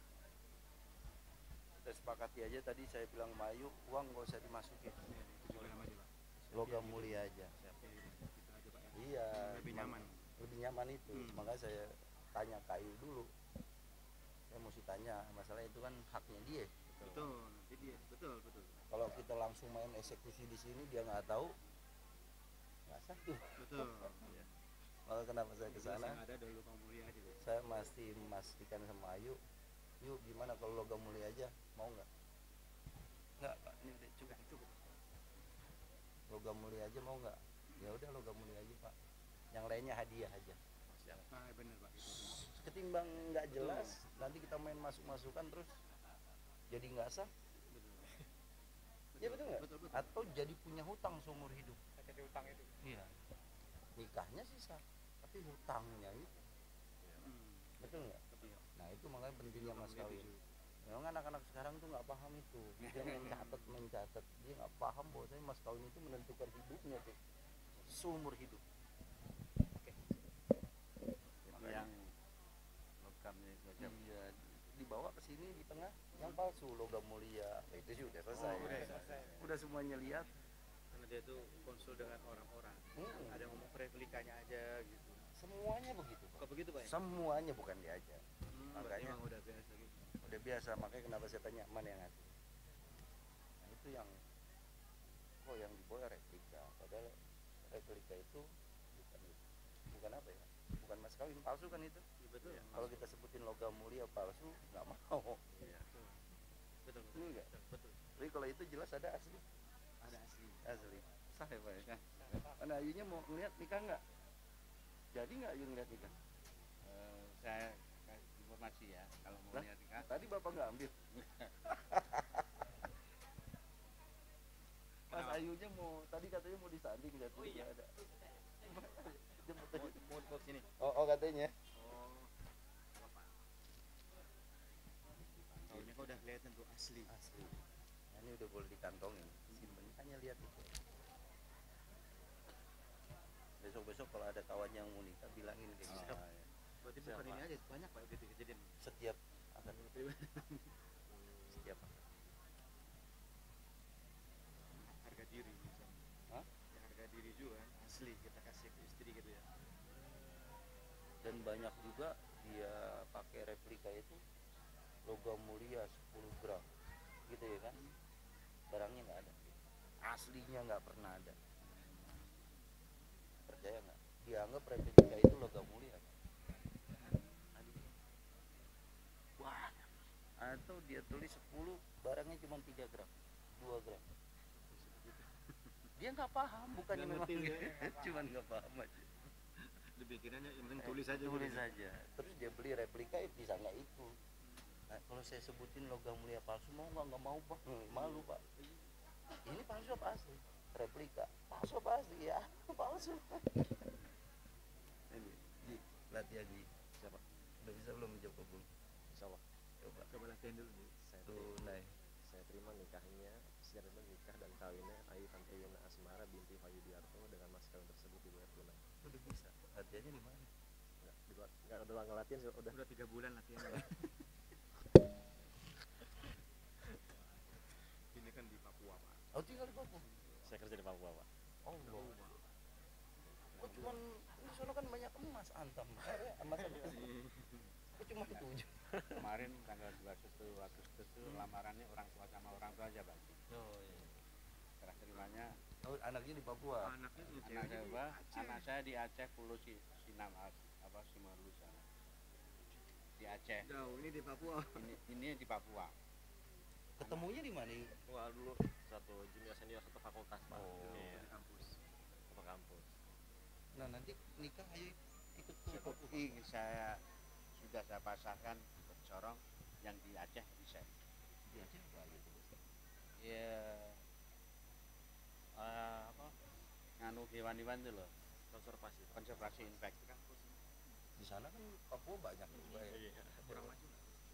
kita sepakati aja tadi saya bilang Mayu, uang nggak usah dimasukin, Ya, tujuh gram aja pak. logam mulia aja. Ya, kita aja pak ya. Iya, Lebih emang nyaman. lebih nyaman itu. Hmm. Makanya saya tanya ke Ayu dulu. Saya mesti tanya, masalah itu kan haknya dia. Betul. Jadi dia betul betul. Kalau kita langsung main eksekusi di sini dia nggak tahu, nggak satu. Betul. Maka kenapa saya ke sana? Yang ada dulu kamu mulia aja deh. Saya mesti memastikan sama Ayu, yuk gimana kalau logam mulia aja, mau nggak? Nggak pak, ini udah cukup cukup. Logam mulia aja mau nggak? Ya udah logam mulia aja pak. Yang lainnya hadiah aja. Ah benar pak itu. Ketimbang nggak jelas, nanti kita main masuk-masukan terus jadi nggak sah. Betul. Ya betul nggak? Betul betul. Atau jadi punya hutang seumur hidup. Jadi utang itu. Iya. Nikahnya sih sah, tapi hutangnya itu Hmm. betul nggak? Betul. Nah itu makanya pentingnya mas Logam mulia kawin. tujuh. Memang anak-anak sekarang tuh nggak paham itu. Dia mencatat mencatat, dia nggak paham bahwasanya mas kawin itu menentukan hidupnya tuh, seumur hidup. Itu yang logamnya itu aja. Iya, dibawa ke sini di tengah yang palsu logam mulia. Nah, itu sih udah selesai. Oh, udah selesai. Udah semuanya lihat. Karena dia tuh konsul dengan orang-orang. Hmm. Ada yang ngomong replikanya aja gitu. Semuanya begitu, Pak. Kok begitu pak ya? Semuanya bukan dia aja. Hmm, Makanya- berarti emang udah biasa gitu. Udah biasa, makanya kenapa saya tanya mana yang asli. Nah itu yang kok yang dibawa replika, padahal replika itu bukan bukan apa ya, bukan mas kawin palsu kan itu. Ya, betul. Ya, kalau kita sebutin logam mulia palsu nggak mau. Iya. Betul betul. Ini enggak. Betul. Tapi kalau itu jelas ada asli, Ada asli. asli. Sah ya Pak ya? Mana Ayunya mau ngeliat nikah nggak? Jadi nggak Ayu ngeliat nikah? Eh, saya kasih informasi ya kalau mau Lah? lihat nikah. Tadi bapak nggak ambil. Mas Kenapa? Ayunya mau, tadi katanya mau disanding lihat Oh, iya. ada. Jemput Mau, aja. mau dibawa sini. Oh, oh katanya. Oh. Bapak. Oh, ini kok udah kelihatan tuh asli. Asli. Nah, ini udah boleh dikantongin. Simpen, hanya lihat itu. Besok-besok kalau ada kawan yang mau nikah bilangin kayak gitu. Siap. Berarti bukan Siapa? ini aja, banyak pak gitu kejadian. Setiap akan setiap Harga diri misalnya. Hah? Ya, harga diri juga kan asli kita kasih ke istri gitu ya. dan banyak juga dia pakai replika itu logam mulia sepuluh gram gitu ya kan, barangnya nggak ada, aslinya nggak pernah ada. Percaya nggak? Dianggap replika itu logam mulia. Wah, atau dia tulis sepuluh, barangnya cuma tiga gram, dua gram. Dia nggak paham, bukannya memang ya. Cuman nggak paham aja. Dipikirannya yang penting tulis aja. Tulis aja. Terus dia beli replika, eh, bisa nggak itu? Nah, kalau saya sebutin logam mulia palsu, mau nggak? Nggak mau pak, hmm, malu pak. Ini palsu apa asli? Replika. Palsu apa asli? Ya palsu. Ini Ji, latihan Ji. Siapa? Udah bisa belum menjawab kabul? Insyaallah. Coba. Coba latihan dulu Ji. Saya tunai. Saya terima nikahnya, secara nikah dan kawinnya Ayu Tantayuna Asmara binti Fayudiarto dengan mas kawin tersebut dibayar tunai. Udah bisa. Latihannya di mana? Enggak, enggak udah lama latihan, udah udah tiga bulan latihan. Ini kan di Papua Pak. Oh tinggal di Papua. Saya kerja di Papua Pak. Oh enggak. Oh cuman di sana kan banyak emas antam. Eh, emas apa? Oh cuma tujuh. Kemarin tanggal dua puluh satu Agustus itu lamarannya orang tua sama orang tua aja Pak. Oh iya. Serah terimanya. Oh anaknya di Papua. Anaknya di Anak saya Pak, anak saya di Aceh Pulau si Sinam apa Simalu sana. Di Aceh. Jauh ini di Papua. Ini ini di Papua. Ketemunya di mana? Wah dulu satu junior senior satu fakultas Pak. Oh. Iya. Di kampus. Satu kampus. Nah nanti nikah ayo ikut ke Cukup Papua. ini saya sudah saya pasarkan bercorong yang di Aceh bisa. Di Aceh apa gitu? Ya uh, apa nganu hewan-hewan itu loh, Konservasi. konservasi impact. Di sana kan Papua banyak juga ya. Iya. Kurang maju.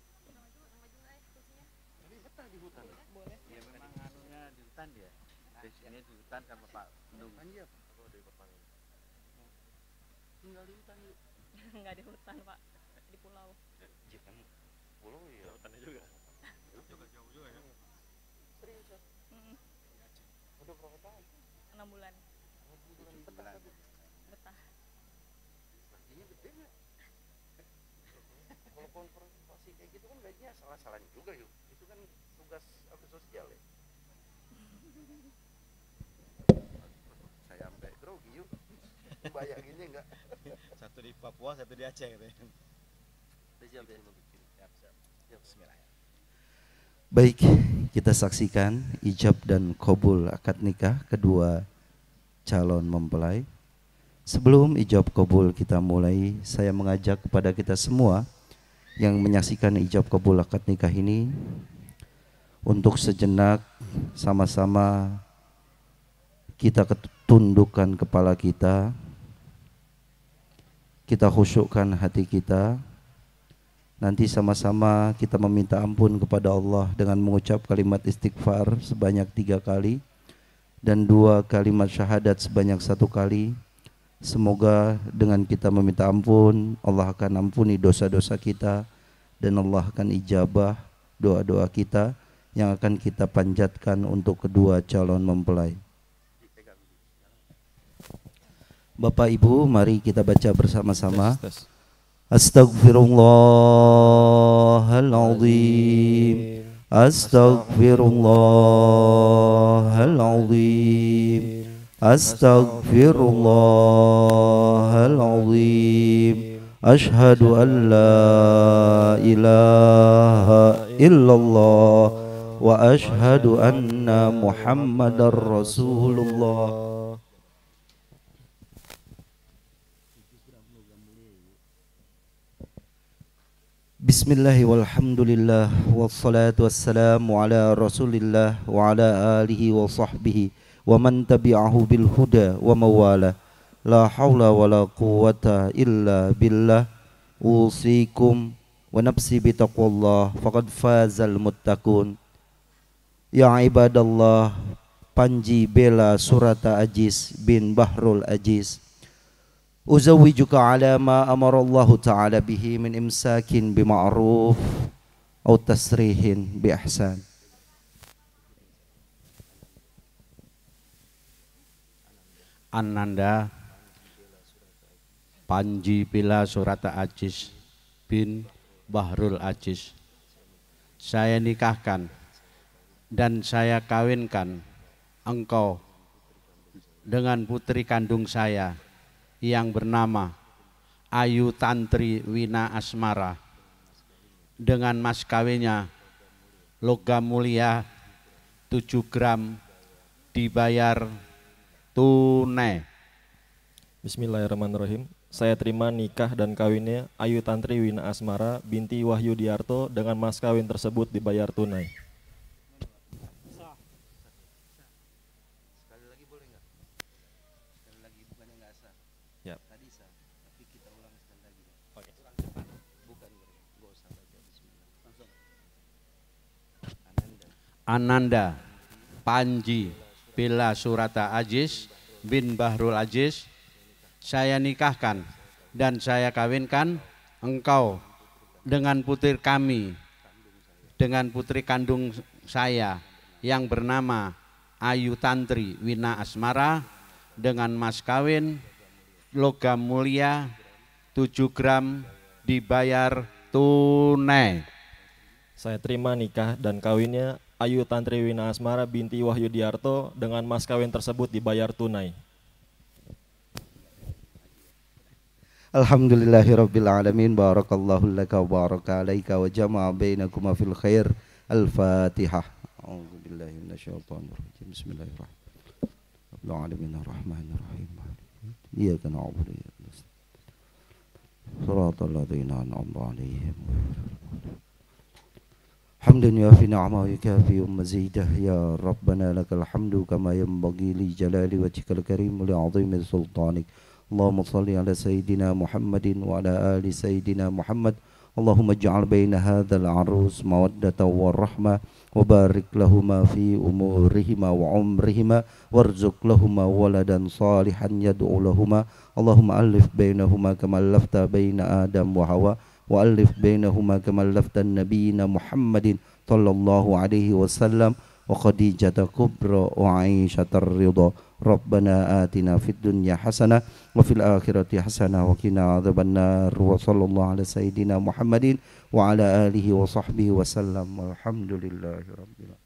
Tapi betah di hutan. Ya memang nganunya di hutan ya. Di sini di hutan sama Pak Nung. Anjir, Aku dari Pertamina. tinggal di hutan yuk. Nggak di hutan pak, di pulau. Jik kan pulau ya. Hutannya juga. Juga jauh juga ya. Serius ya? Mm, Udah berapa tahun? enam bulan Oh, bulan betah tapi. betah. Gajinya gede nggak? Kalau konservasi kayak gitu kan gajinya salah-salah juga yuk. Itu kan tugas apa sosial ya. Saya sampai grogi yuk. Bayanginnya enggak? Satu di Papua, satu di Aceh katanya. Siap ya. Siap, siap. Siap, bismillah. Baik, kita saksikan ijab dan qabul akad nikah kedua calon mempelai. Sebelum ijab qabul kita mulai, saya mengajak kepada kita semua yang menyaksikan ijab qabul akad nikah ini untuk sejenak sama-sama kita tundukkan kepala kita, kita khusyukkan hati kita. Nanti sama-sama kita meminta ampun kepada Allah dengan mengucap kalimat istighfar sebanyak tiga kali dan dua kalimat syahadat sebanyak satu kali. Semoga dengan kita meminta ampun, Allah akan ampuni dosa-dosa kita dan Allah akan ijabah doa-doa kita yang akan kita panjatkan untuk kedua calon mempelai. Bapak Ibu, mari kita baca bersama-sama. Astaghfirullahaladzim, Astaghfirullahaladzim, Astaghfirullahaladzim. Ashhadu an la ilaha illallah wa ashhadu anna Muhammadar Rasulullah. Bismillahi walhamdulillah wassalatu wassalamu ala rasulillah wa ala alihi wa sahbihi wa man tabi'ahu bil huda wa mawala. La hawla wa la quwata illa billah. Usikum wa nafsi bitaqwallah faqad fazal muttaqun. Ya ibadallah, Panji Bela Surata Ajiz bin Bahrul Ajiz, Uzawijuka ala ma amarallahu ta'ala bihi min imsakin bima'ruf atau tasrihin bi ihsan. Ananda Panji Bela Surata Ajiz bin Bahrul Ajiz, saya nikahkan dan saya kawinkan engkau dengan putri kandung saya yang bernama Ayu Tantri Wina Asmara dengan mas kawinnya logam mulia tujuh gram dibayar tunai. Bismillahirrahmanirrahim. Saya terima nikah dan kawinnya Ayu Tantri Wina Asmara binti Wahyu Diarto dengan mas kawin tersebut dibayar tunai. Sekali lagi boleh nggak? Sekali lagi bukannya nggak sah. Ya. Tadi sah, tapi kita ulang sekali lagi. Oke. Kurang cepat. Bukan, nggak usah baca Bismillah. Langsung. Ananda. Ananda Panji Bila Surata Aziz bin Bahrul Aziz, saya nikahkan dan saya kawinkan engkau dengan putri kami, dengan putri kandung saya yang bernama Ayu Tantri Wina Asmara dengan mas kawin logam mulia tujuh gram dibayar tunai. Saya terima nikah dan kawinnya Ayu Tantri Wina Asmara binti Wahyu Diarto dengan mas kawin tersebut dibayar tunai. Alhamdulillahirabbil alamin, barakallahu laka wa baraka alaika wa jama'a bainakuma fil khair. Al-Fatihah. A'udzu billahi minasyaitonir rajim. Bismillahirrahmanirrahim. Alamin arrahmanir rahim. Iyyaka na'budu wa iyyaka nasta'in. Shiratal ladzina an'amta 'alaihim. Hamdan yafi ni'ama wa yukafi mazidah ya Rabbana lakal hamdu kama yanbaghi li jalali wajhikal karim wa li 'azimi sultanik. Allahumma salli ala sayyidina Muhammadin wa ala ali sayyidina Muhammad. Allahumma ij'al baina hadzal arus mawaddatan wa rahmah wa barik lahuma fi umurihima wa umrihima warzuq lahuma waladan salihan yad'u lahuma. Allahumma alif bainahuma kama allafta baina Adam wa Hawa wa alif bainahuma kama allafta nabiyina Muhammadin sallallahu alaihi wasallam wa Khadijata kubra wa Aisyatar ridha. Rabbana atina fid dunya hasanah wa fil akhirati hasanah wa qina adzabannar. Wa sallallahu ala sayyidina Muhammadin wa ala alihi wa sahbihi wa sallam. Alhamdulillahi rabbil alamin.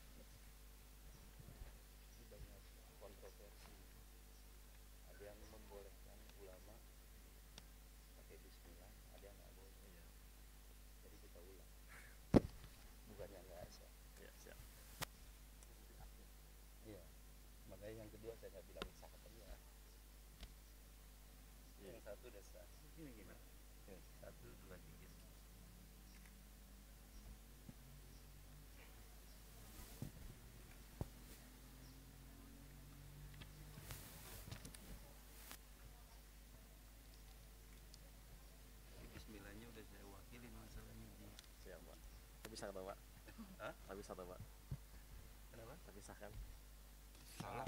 Bisa atau Pak? Hah? Tapi bisa atau Pak? Kenapa? Tapi sah kan? Salah.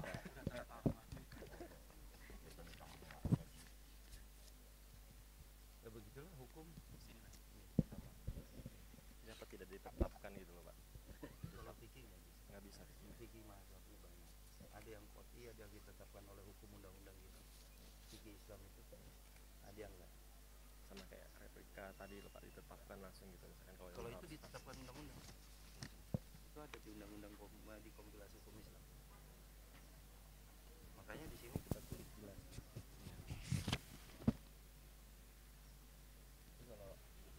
Ya begitulah hukum. Kenapa tidak ditetapkan gitu loh Pak? Kalau fikih nggak bisa. Nggak bisa. Fikih mazhabnya banyak. Ada yang qat'i, ada yang ditetapkan oleh hukum undang-undang gitu. Fikih Islam itu ada yang enggak. Sama kayak replika tadi loh Pak, ditetapkan langsung gitu misalkan kalau, kalau itu ditetapkan undang-undang itu ada di undang-undang di kompilasi hukum Islam, makanya di sini kita tulis jelas. Itu kalau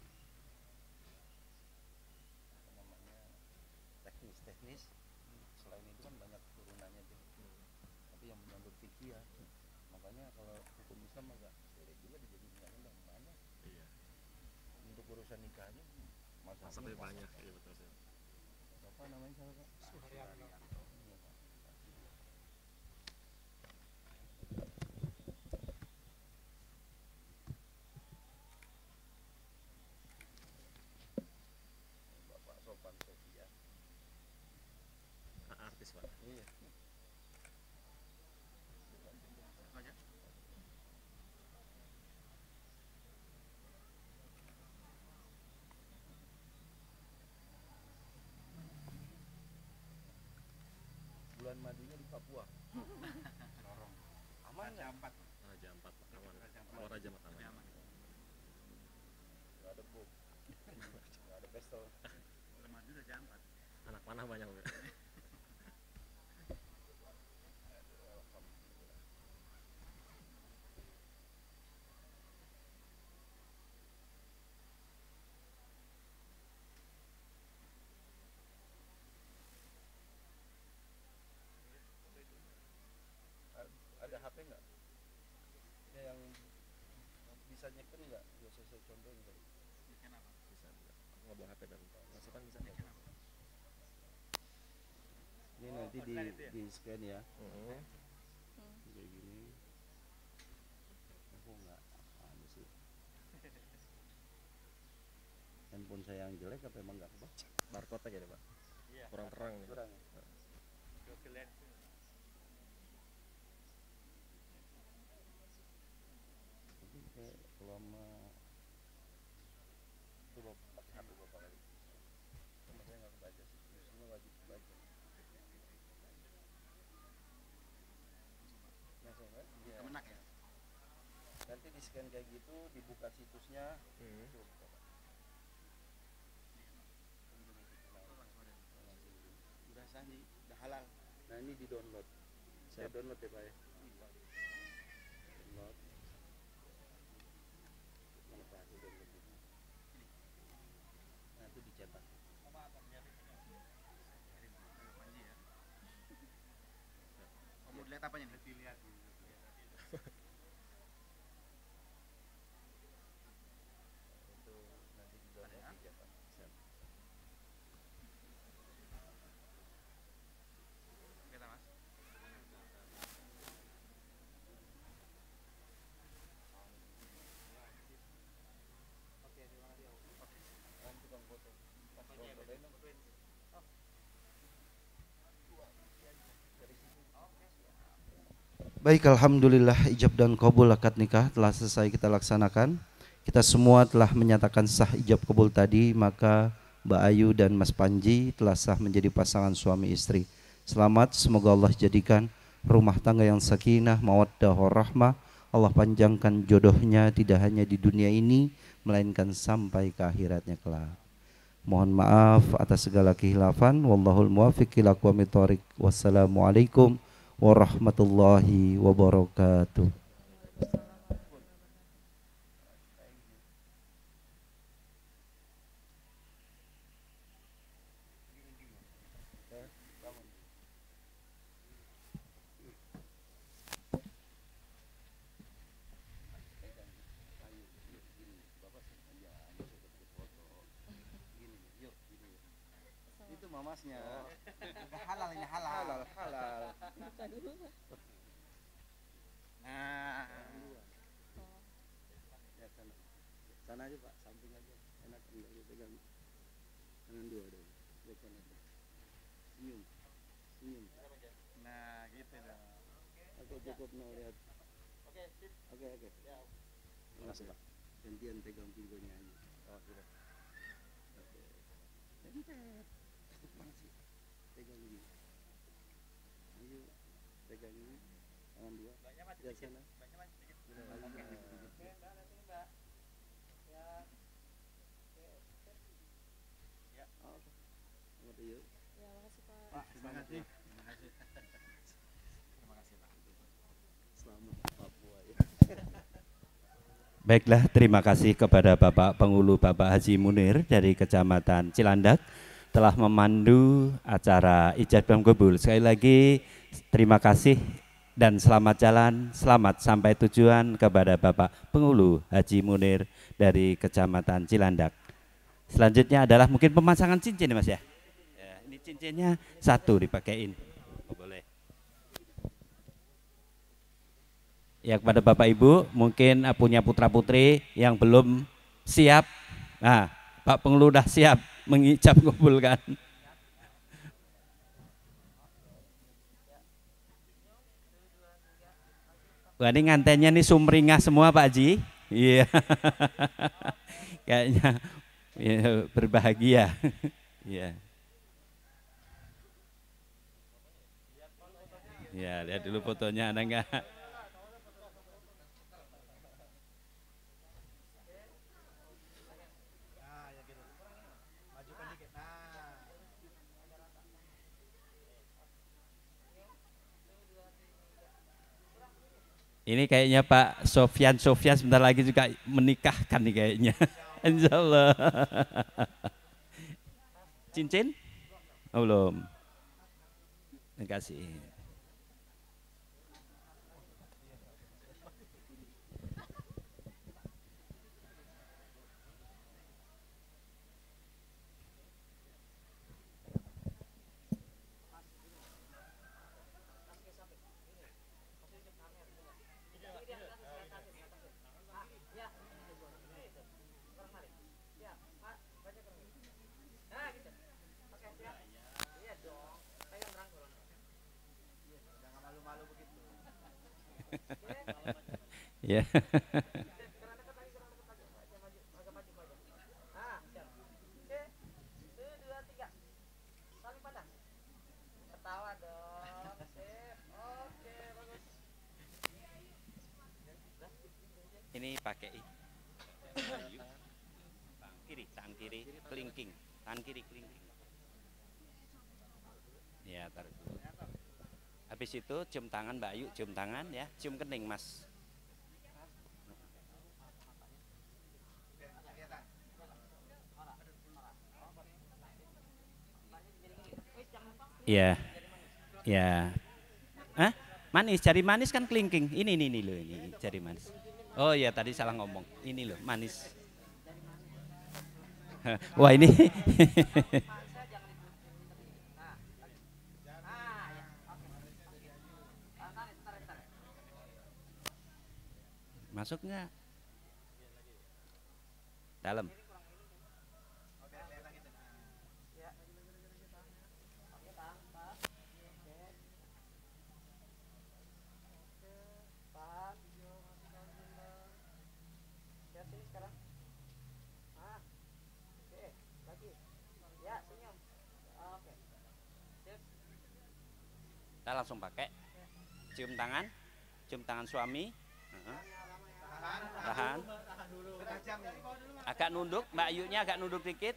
namanya teknis-teknis, selain itu kan banyak turunannya tuh, tapi yang menyangkut fikih ya, makanya kalau hukum Islam agak sulit juga dijadiin undang-undang banyak. Iya. Untuk urusan nikahnya masanya banyak, iya betul sih. Apa namanya siapa Pak? Suharyanto. Bapak Sopan Sofia. Artis Pak. Iya. Bulan madunya di Papua. Lorong. Aman Raja Ampat. Raja Ampat aman. Oh, Raja Ampat aman. Enggak ada bom. Enggak ada pistol. Bulan madu Raja Ampat. Anak panah banyak. bisa nyeken nggak? Nggak usah saya contohin kali. Bisa aku nggak bawa H P dan masukkan bisa nggak? Ini nanti di di scan ya. Mm-hmm. Kayak gini. Aku nggak apa sih. Handphone saya yang jelek apa emang nggak kebaca? Barcode aja deh Pak. Iya. Kurang terang nih. Kurang. Tapi kayak selama coba pakai H P bapak lagi. Sama saya nggak kebaca sih. Semua wajib kebaca. Langsung kan? Iya. Kemenak ya. Nanti di scan kayak gitu, dibuka situsnya. Hmm. Coba. Udah sah nih, udah halal. Nah ini di download. Saya download ya Pak ya. Download. Mana Pak? Download ini. Nah itu dicetak. Kamu lihat apanya nih? Dilihat. Itu nanti di download dicetak. Baik, alhamdulillah ijab dan qabul akad nikah telah selesai kita laksanakan. Kita semua telah menyatakan sah ijab qabul tadi, maka Mbak Ayu dan Mas Panji telah sah menjadi pasangan suami istri. Selamat, semoga Allah jadikan rumah tangga yang sakinah, mawaddah, warahmah. Allah panjangkan jodohnya tidak hanya di dunia ini, melainkan sampai ke akhiratnya kelak. Mohon maaf atas segala khilafan. Wallahul muwaffiq ila aqwamit thoriq. Wassalamualaikum warahmatullahi wabarakatuh. Itu mamasnya. Udah halal ini halal. Halal, halal. Nah. Ya sana. Sana aja Pak, samping aja. Enak enggak dia pegang. Tangan dua dong. Lihat sana. Senyum. Senyum. Nah, gitu dong. Oke, cukup no lihat. Oke, sip. Oke, oke. Ya. Makasih Pak. Gantian pegang pinggulnya aja. Oh, sudah. Oke. Bentar. Masih. Pegang ini. Ayo, pegang ini. Tangan dua. Lihat sana. Oke. Ya. Oke. Selamat yuk. Ya, makasih Pak. Pak, terima kasih. Terima kasih. Terima kasih Pak. Selamat Papua ya. Baiklah, terima kasih kepada Bapak Pengulu Bapak Haji Munir dari Kecamatan Cilandak telah memandu acara ijab dan qabul. Sekali lagi terima kasih dan selamat jalan, selamat sampai tujuan kepada Bapak Pengulu Haji Munir dari Kecamatan Cilandak. Selanjutnya adalah mungkin pemasangan cincin ya Mas ya. Ya, ini cincinnya satu dipakein. Oh, boleh. Ya, kepada Bapak Ibu mungkin punya putra putri yang belum siap. Nah, Pak Pengulu udah siap mengijab qabul kan. Wah, ini ngantennya nih sumringah semua Pak Haji. Iya. Kayaknya ya, berbahagia. Iya. Ya, lihat dulu fotonya ada enggak? Ini kayaknya Pak Sofyan Sofyan sebentar lagi juga menikahkan nih kayaknya. Insya Allah. Cincin? Oh, belum. Terima kasih. Ya. Ini pakai tangan kiri, tangan kiri kelingking, tangan kiri kelingking. Ya, taruh dulu. Habis itu cium tangan Mbak Ayu, cium tangan ya, cium kening Mas. Ya, ya. Hah? Manis, jari manis kan kelingking. Ini, ini, ini loh, ini jari manis. Oh ya, tadi salah ngomong. Ini loh, manis. Wah ini. Masuk nggak? Dalam. Kita langsung pakai. Cium tangan, cium tangan suami. Tahan. Agak nunduk, Mbak Ayunya agak nunduk dikit.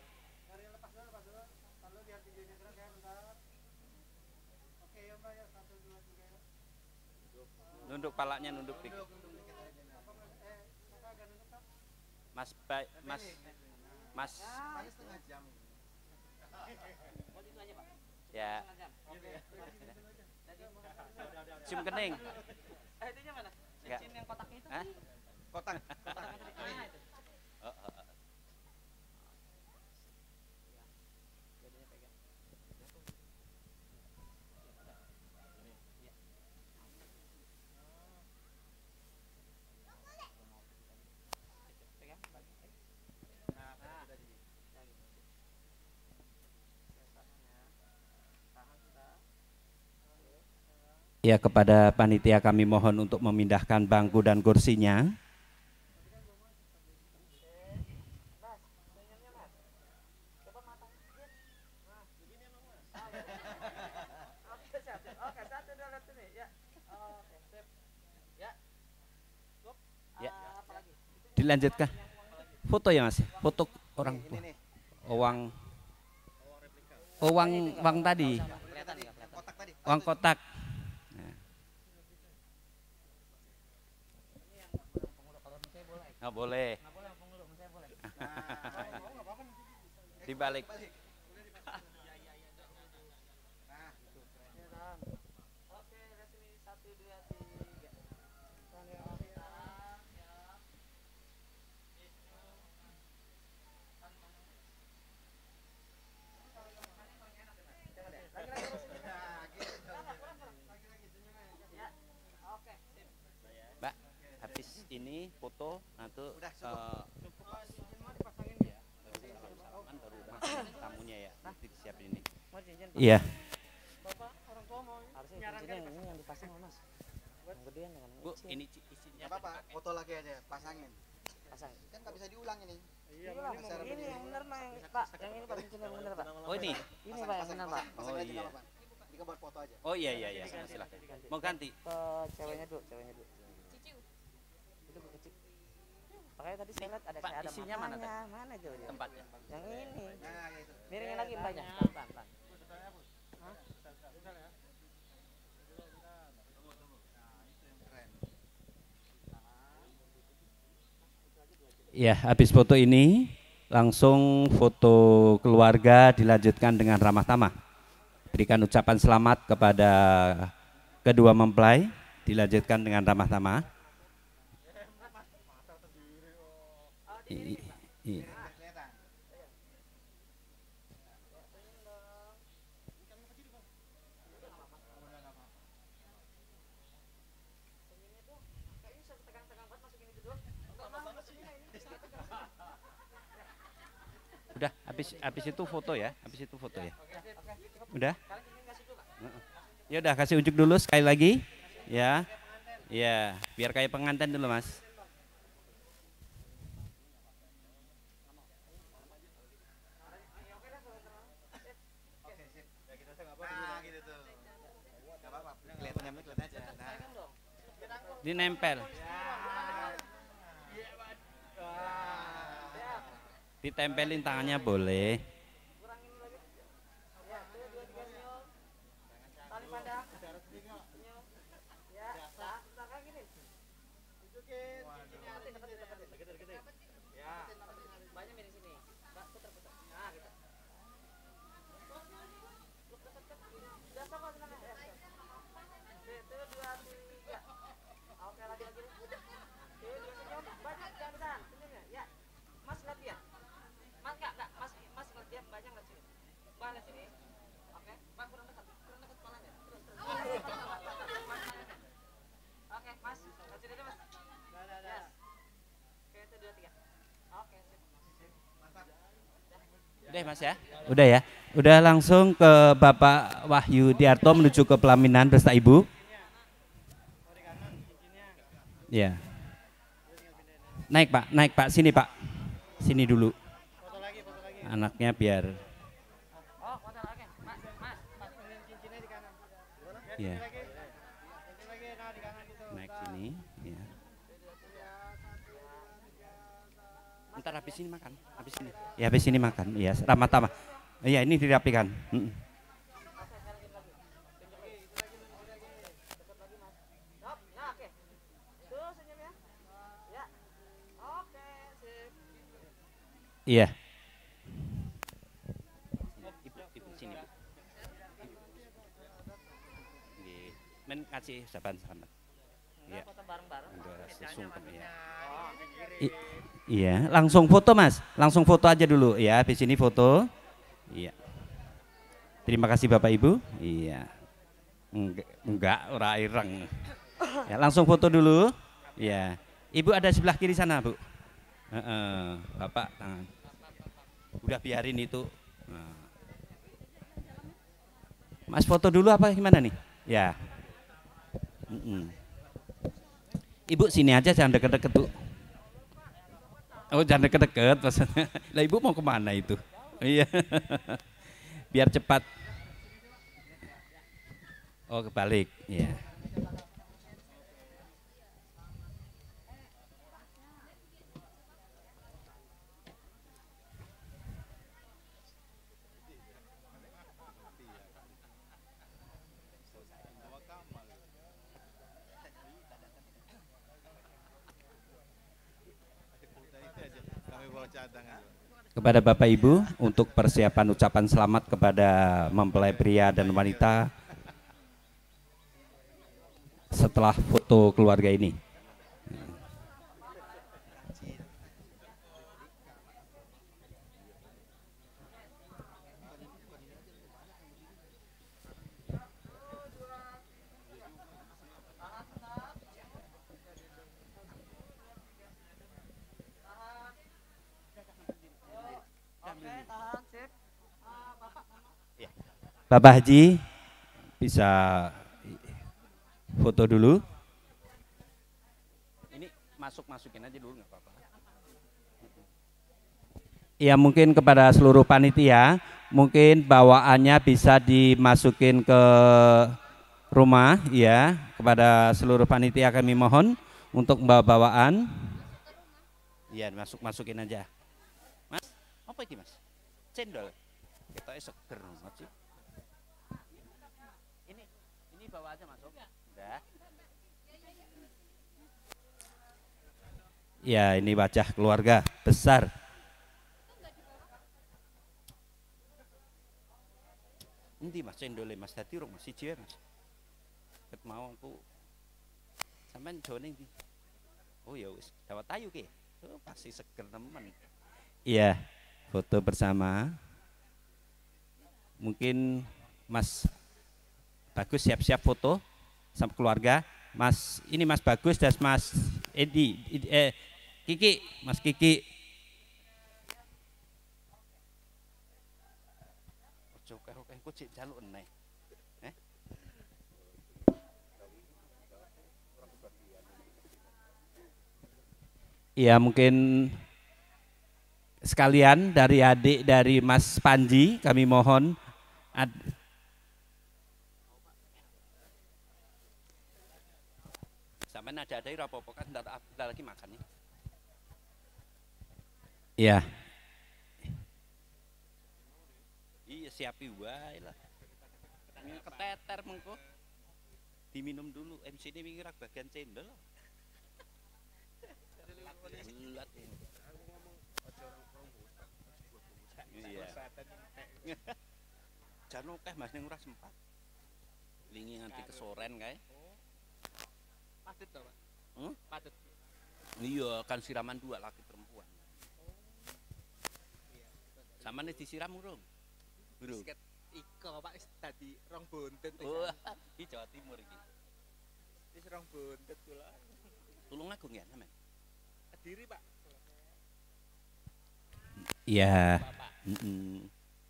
Nunduk palanya, nunduk dikit. Mas, baik, Mas, Mas. Ya. Cium kening. Eh, itunya mana? Cincin yang kotaknya itu. Hah? Kotak. Kotak. Oh, oh, oh. Ya, kepada panitia kami mohon untuk memindahkan bangku dan kursinya. Ya. Dilanjutkan. Foto ya Mas, foto orang tua. Uang, uang, uang tadi. Uang kotak. Nggak boleh. Dibalik. Mbak, habis ini foto nanti uh, tamunya ya, nanti siapin ini. Iya. Bu, ini isinya apa? Foto lagi aja, pasangin. Pasang. Kan nggak bisa diulang ini. Iya, ini yang benar Pak, yang ini Pak, cincin yang benar Pak. Oh ini. Ini Pak yang benar Pak. Oh iya. Kita buat foto aja. Oh iya iya iya, silakan. Mau ganti? Ke ceweknya dulu, ceweknya dulu. Ciciu. Itu kecil. Makanya tadi saya lihat ada Pak, kayak ada isinya mana tadi? Mana jauh dia? Tempatnya. Yang ini. Nah, itu. Miringin lagi banyak. Pelan, pelan. Hah? Ya, habis foto ini langsung foto keluarga dilanjutkan dengan ramah tamah. Berikan ucapan selamat kepada kedua mempelai, dilanjutkan dengan ramah tamah. I, i. Udah, habis habis itu foto ya, habis itu foto ya. Udah? Ya udah, kasih unjuk dulu sekali lagi, ya. Iya, biar kayak pengantin dulu Mas. Dinempel. Ditempelin tangannya boleh. Udah Mas ya? Udah ya? Udah langsung ke Bapak Wahyu Diarto menuju ke pelaminan beserta Ibu. Ya. Naik Pak, naik Pak, sini Pak. Sini dulu. Anaknya biar. Ya. Naik sini, ya. Ntar habis ini makan, habis ini. Ya habis ini makan, ya ramah-tamah. Iya ini dirapikan. Mm. Iya. Ibu, ibu sini. Men kasih saban selamat. Iya. Sesungkem ya. Iya, langsung foto Mas. Langsung foto aja dulu ya. Habis ini foto. Iya. Terima kasih Bapak Ibu. Iya. Enggak, enggak ora ireng. Ya, langsung foto dulu. Iya. Ibu ada sebelah kiri sana, Bu. Heeh, Bapak tangan. Udah biarin itu. Nah. Mas foto dulu apa gimana nih? Ya. Mm-mm. Ibu sini aja, jangan deket-deket tuh. Oh jangan deket-deket maksudnya. Lah Ibu mau kemana itu? Iya. Biar cepat. Oh kebalik. Iya. Kepada Bapak Ibu untuk persiapan ucapan selamat kepada mempelai pria dan wanita setelah foto keluarga ini. Bapak Haji bisa foto dulu. Ini masuk masukin aja dulu nggak apa-apa. Ya mungkin kepada seluruh panitia, mungkin bawaannya bisa dimasukin ke rumah ya. Kepada seluruh panitia kami mohon untuk membawa bawaan. Iya masuk masukin aja. Mas, apa ini Mas? Cendol. Kita seger Mas. Bawa aja masuk. Udah. Ya, ini wajah keluarga besar. Endi Mas cendole Mas dadi urung Mas siji Mas. Ket mau aku sampean jone ndi? Oh ya wis, dawet ayu ki. Oh, pasti seger temen. Iya, foto bersama. Mungkin Mas Bagus siap-siap foto sama keluarga. Mas ini Mas Bagus dan Mas Edi, eh, Kiki, Mas Kiki. Ojo karo kengku cek jaluk eneh. Eh? Ya mungkin sekalian dari adik dari Mas Panji kami mohon ad sampai ada ada apa-apa kan ntar lagi makan nih. Ya. Iya siapi wae lah. Keteter mengko. Diminum dulu M C ini mikir bagian cendol. Bulat ini. Iya. Jan akeh Mas ning ora sempat. Lingi nganti kesoren kae. Padet to, Pak? Hmm? Padet. Iya, kan siraman dua laki perempuan. Samane disiram urung? Urung. Siket iko Pak wis dadi rong bontet. Oh, di Jawa Timur iki. Wis rong bontet kula. Tulungagung ya, sampean? Kediri, Pak. Iya. Heeh.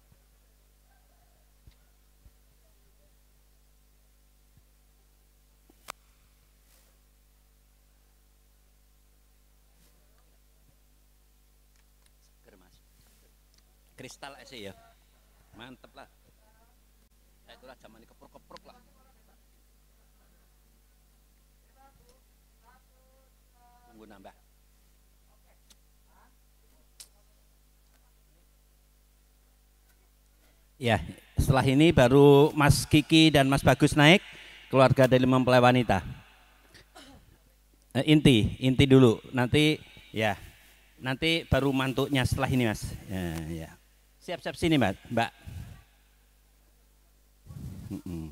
Seger Mas. Kristal es ya. Mantep lah. Saya itulah zaman ini kepruk-kepruk lah. Tunggu nambah. Ya, setelah ini baru Mas Kiki dan Mas Bagus naik, keluarga dari mempelai wanita. Eh, inti, inti dulu. Nanti ya, nanti baru mantuknya setelah ini Mas. Ya, ya. Siap-siap sini Mbak. Mbak. Mm-mm.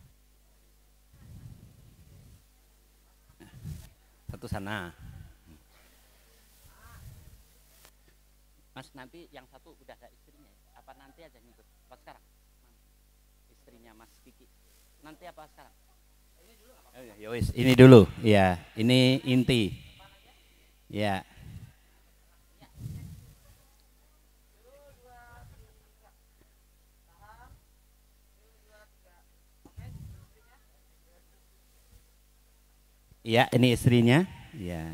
Satu sana. Mas nanti yang satu udah ada istrinya, apa nanti aja ngikut? Apa sekarang? Istrinya Mas Kiki. Nanti apa sekarang? Ini dulu apa? Oh, ya wis, ini dulu. Ya, ini inti. Ya. Ya, ini istrinya. Ya.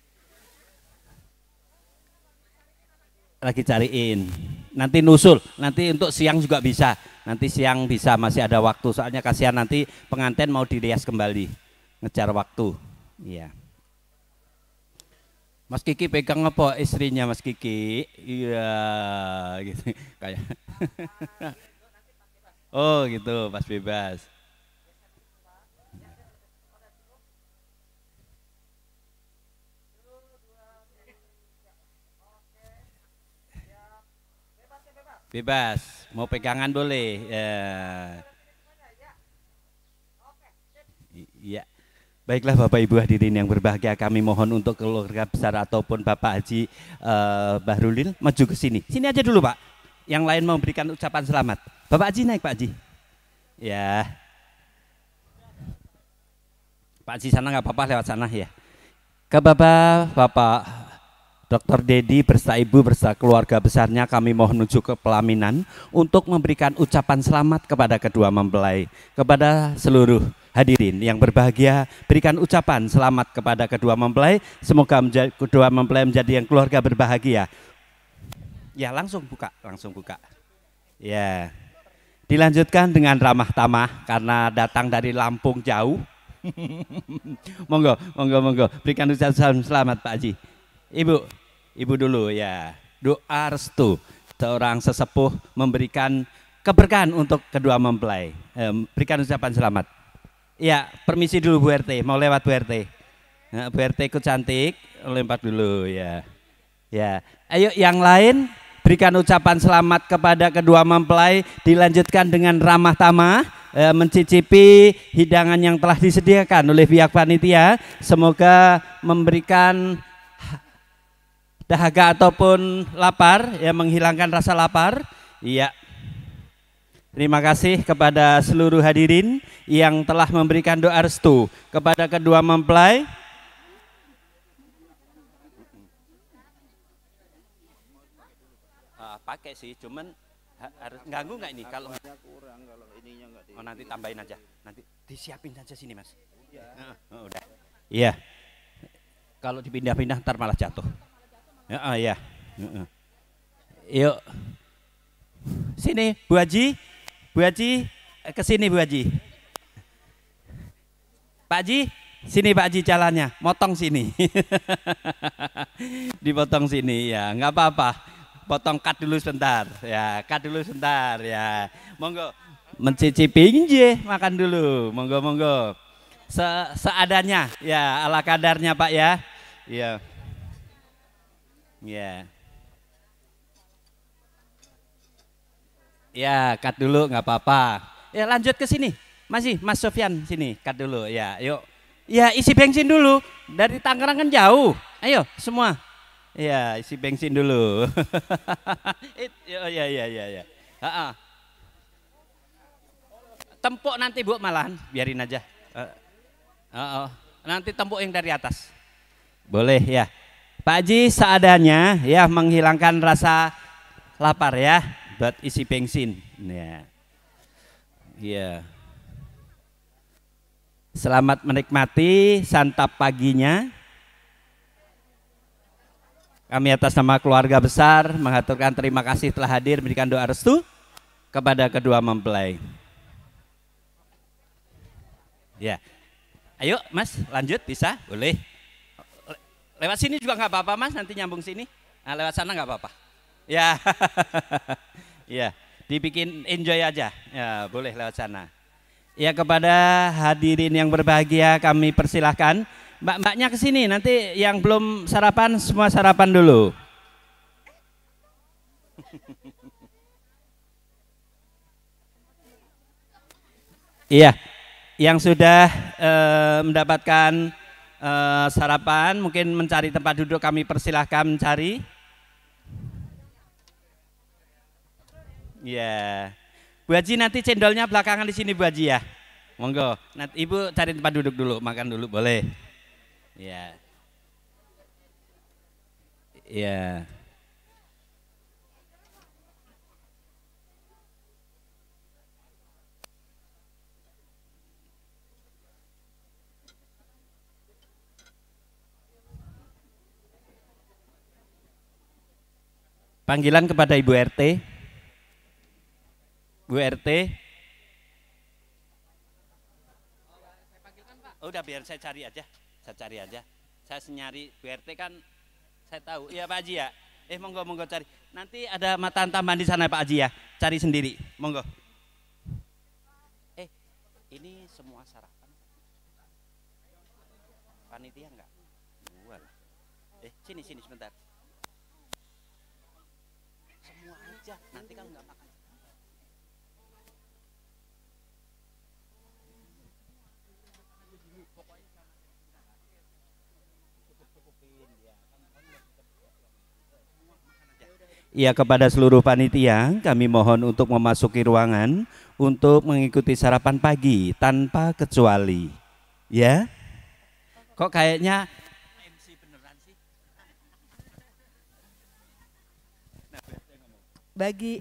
Lagi cariin. Nanti nusul, nanti untuk siang juga bisa. Nanti siang bisa, masih ada waktu. Soalnya kasihan nanti pengantin mau dirias kembali. Ngejar waktu. Iya. Mas Kiki pegang apa istrinya Mas Kiki? Iya, gitu. Kayak. Oh, gitu, pas bebas. Bebas, mau pegangan boleh. Ya. Iya. Baiklah Bapak Ibu hadirin yang berbahagia, kami mohon untuk keluarga besar ataupun Bapak Haji uh, Bahrulil maju ke sini. Sini aja dulu Pak. Yang lain mau memberikan ucapan selamat. Bapak Haji naik Pak Haji. Ya. Pak Haji sana nggak apa-apa, lewat sana ya. Ke Bapak, Bapak Doktor Dedi beserta Ibu beserta keluarga besarnya kami mohon menuju ke pelaminan untuk memberikan ucapan selamat kepada kedua mempelai. Kepada seluruh hadirin yang berbahagia, berikan ucapan selamat kepada kedua mempelai. Semoga menjadi, kedua mempelai menjadi yang keluarga berbahagia. Ya langsung buka, langsung buka. Ya, dilanjutkan dengan ramah tamah karena datang dari Lampung jauh. Monggo, monggo, monggo. Berikan ucapan selamat Pak Haji. Ibu, ibu dulu ya. Doa restu seorang sesepuh memberikan keberkahan untuk kedua mempelai. Eh, berikan ucapan selamat. Ya, permisi dulu Bu R T, mau lewat Bu R T. Nah, Bu R T ikut cantik, lempar dulu ya. Ya, ayo yang lain berikan ucapan selamat kepada kedua mempelai. Dilanjutkan dengan ramah tamah, eh, mencicipi hidangan yang telah disediakan oleh pihak panitia. Semoga memberikan dahaga ataupun lapar, ya menghilangkan rasa lapar. Iya. Terima kasih kepada seluruh hadirin yang telah memberikan doa restu kepada kedua mempelai. Uh, pakai sih, cuman ha harus ganggu nggak ini kalau kurang kalau ininya nggak di. Oh nanti tambahin aja, nanti disiapin saja sini Mas. Ya. Uh, oh, udah. Iya. Kalau dipindah-pindah ntar malah jatuh. Ya, ah, ya. Uh-uh. Yuk. Sini Bu Haji. Bu Haji ke sini Bu Haji. Pak Haji, sini Pak Haji jalannya, motong sini. Dipotong sini ya, nggak apa-apa. Potong cut dulu sebentar, ya, cut dulu sebentar ya. Monggo mencicipi nggih, makan dulu. Monggo monggo. Se seadanya ya, ala kadarnya Pak ya. Iya. Ya. Ya, cut dulu nggak apa-apa. Ya, lanjut ke sini. Masih Mas Sofyan sini, cut dulu ya. Yuk. Ya, isi bensin dulu. Dari Tangerang kan jauh. Ayo semua. Ya, isi bensin dulu. Ya ya ya ya ya. Heeh. Tempuk nanti Bu malahan, biarin aja. Heeh. Nanti tempuk yang dari atas. Boleh ya. Pak Haji seadanya ya, menghilangkan rasa lapar ya, buat isi bensin. Ya. Iya. Selamat menikmati santap paginya. Kami atas nama keluarga besar mengaturkan terima kasih telah hadir, memberikan doa restu kepada kedua mempelai. Ya, ayo Mas lanjut, bisa, boleh. Lewat sini juga nggak apa-apa Mas, nanti nyambung sini. Nah, lewat sana nggak apa-apa. Ya, ya, dibikin enjoy aja. Ya, boleh lewat sana. Ya, kepada hadirin yang berbahagia kami persilahkan. Mbak-mbaknya ke sini, nanti yang belum sarapan semua sarapan dulu. Iya, yang sudah eh, mendapatkan eh, sarapan mungkin mencari tempat duduk, kami persilahkan mencari. Iya. Bu Haji nanti cendolnya belakangan di sini Bu Haji ya. Monggo. Nanti Ibu cari tempat duduk dulu, makan dulu boleh. Ya. Ya. Panggilan kepada Ibu R T. Bu R T. Oh, udah biar saya cari aja. Saya cari aja. Saya nyari Bu R T kan saya tahu. Iya Pak Haji ya. Eh monggo monggo cari. Nanti ada mataan tambahan di sana Pak Haji ya. Cari sendiri. Monggo. Eh, ini semua sarapan. Panitia enggak? Dua lah. Eh, sini sini sebentar. Semua aja. Nanti kan enggak makan. Ya, kepada seluruh panitia kami mohon untuk memasuki ruangan untuk mengikuti sarapan pagi tanpa kecuali. Ya, kok kayaknya M C beneran sih? Bagi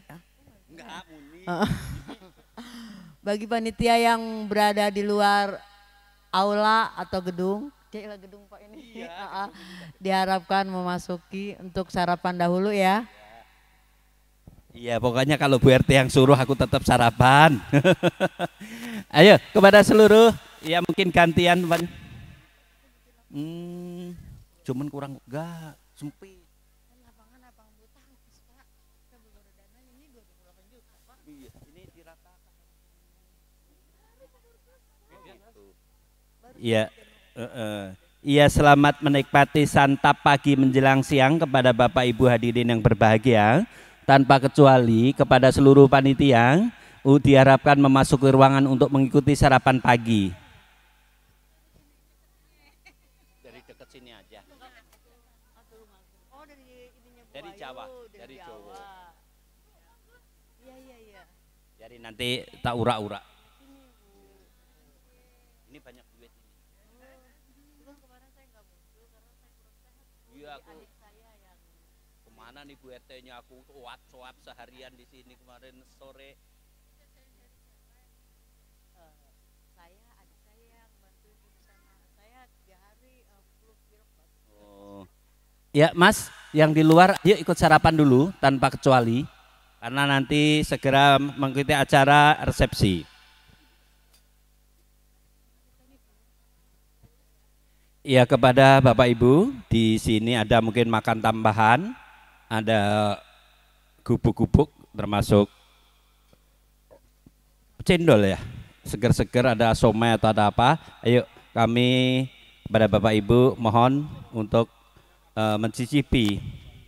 bagi panitia yang berada di luar aula atau gedung, gedung Pak ini, iya, diharapkan memasuki untuk sarapan dahulu ya. Iya, pokoknya kalau Bu R T yang suruh aku tetap sarapan. Ayo, kepada seluruh, ya mungkin gantian. Hmm, cuman kurang enggak, sempit. Iya, uh, uh. Iya, selamat menikmati santap pagi menjelang siang kepada Bapak Ibu hadirin yang berbahagia. Tanpa kecuali kepada seluruh panitia uh, diharapkan memasuki ruangan untuk mengikuti sarapan pagi. Dari dekat sini aja. Dari Jawa, dari Jawa. Iya iya iya. Jadi nanti tak ura-ura. Ini banyak duit ini. Kemarin saya nggak muncul karena saya kurang sehat. Iya, aku. Kemana nih Bu R T-nya, aku suap-suap seharian di sini kemarin sore. Uh, saya adik saya yang bantuin di sana. Saya tiga hari Ya Mas, yang di luar yuk ikut sarapan dulu tanpa kecuali, karena nanti segera mengikuti acara resepsi. Ya, kepada Bapak Ibu, di sini ada mungkin makan tambahan, ada gubuk-gubuk termasuk cendol ya, seger-seger, ada somai atau ada apa. Ayo kami kepada Bapak Ibu mohon untuk uh, mencicipi.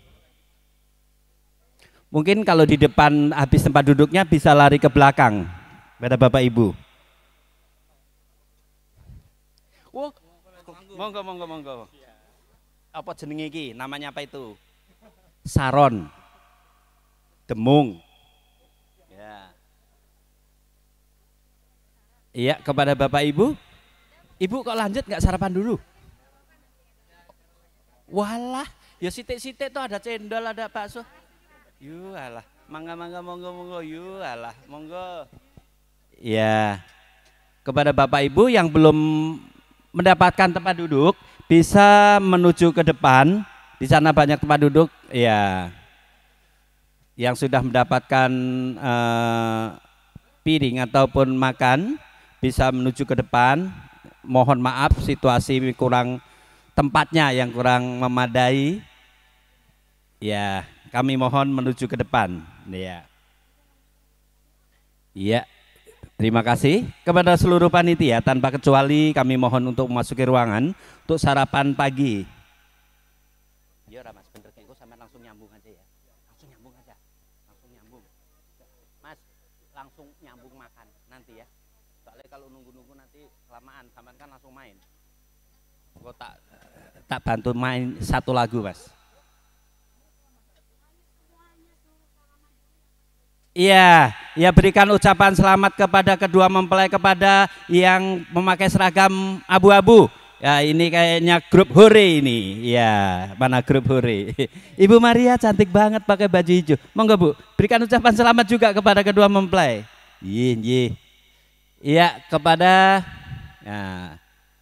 Mungkin kalau di depan habis tempat duduknya bisa lari ke belakang pada Bapak Ibu. Wow. Monggo, monggo, monggo. Apa jenenge iki? Namanya apa itu? Saron. Demung. Ya. Iya, kepada Bapak Ibu. Ibu kok lanjut nggak sarapan dulu? Walah, ya sitik-sitik tuh ada cendol, ada bakso. Yuh alah, mangga mangga monggo monggo, yuh alah, monggo. Ya. Kepada Bapak Ibu yang belum mendapatkan tempat duduk bisa menuju ke depan, di sana banyak tempat duduk ya. Yang sudah mendapatkan eh, piring ataupun makan bisa menuju ke depan. Mohon maaf situasi kurang tempatnya yang kurang memadai ya, kami mohon menuju ke depan ya. Iya. Terima kasih kepada seluruh panitia tanpa kecuali kami mohon untuk memasuki ruangan untuk sarapan pagi. Ya Mas, bener kayakku sampai langsung nyambung aja ya. Langsung nyambung aja. Langsung nyambung. Mas, langsung nyambung makan nanti ya. Soalnya kalau nunggu-nunggu nanti kelamaan, sampean kan langsung main. Kok tak tak bantu main satu lagu, Mas. Iya, ya berikan ucapan selamat kepada kedua mempelai, kepada yang memakai seragam abu-abu. Ya ini kayaknya grup Hore ini. Ya, mana grup Hore? Ibu Maria cantik banget pakai baju hijau. Monggo Bu, berikan ucapan selamat juga kepada kedua mempelai. Iya, iya. Iya, kepada ya.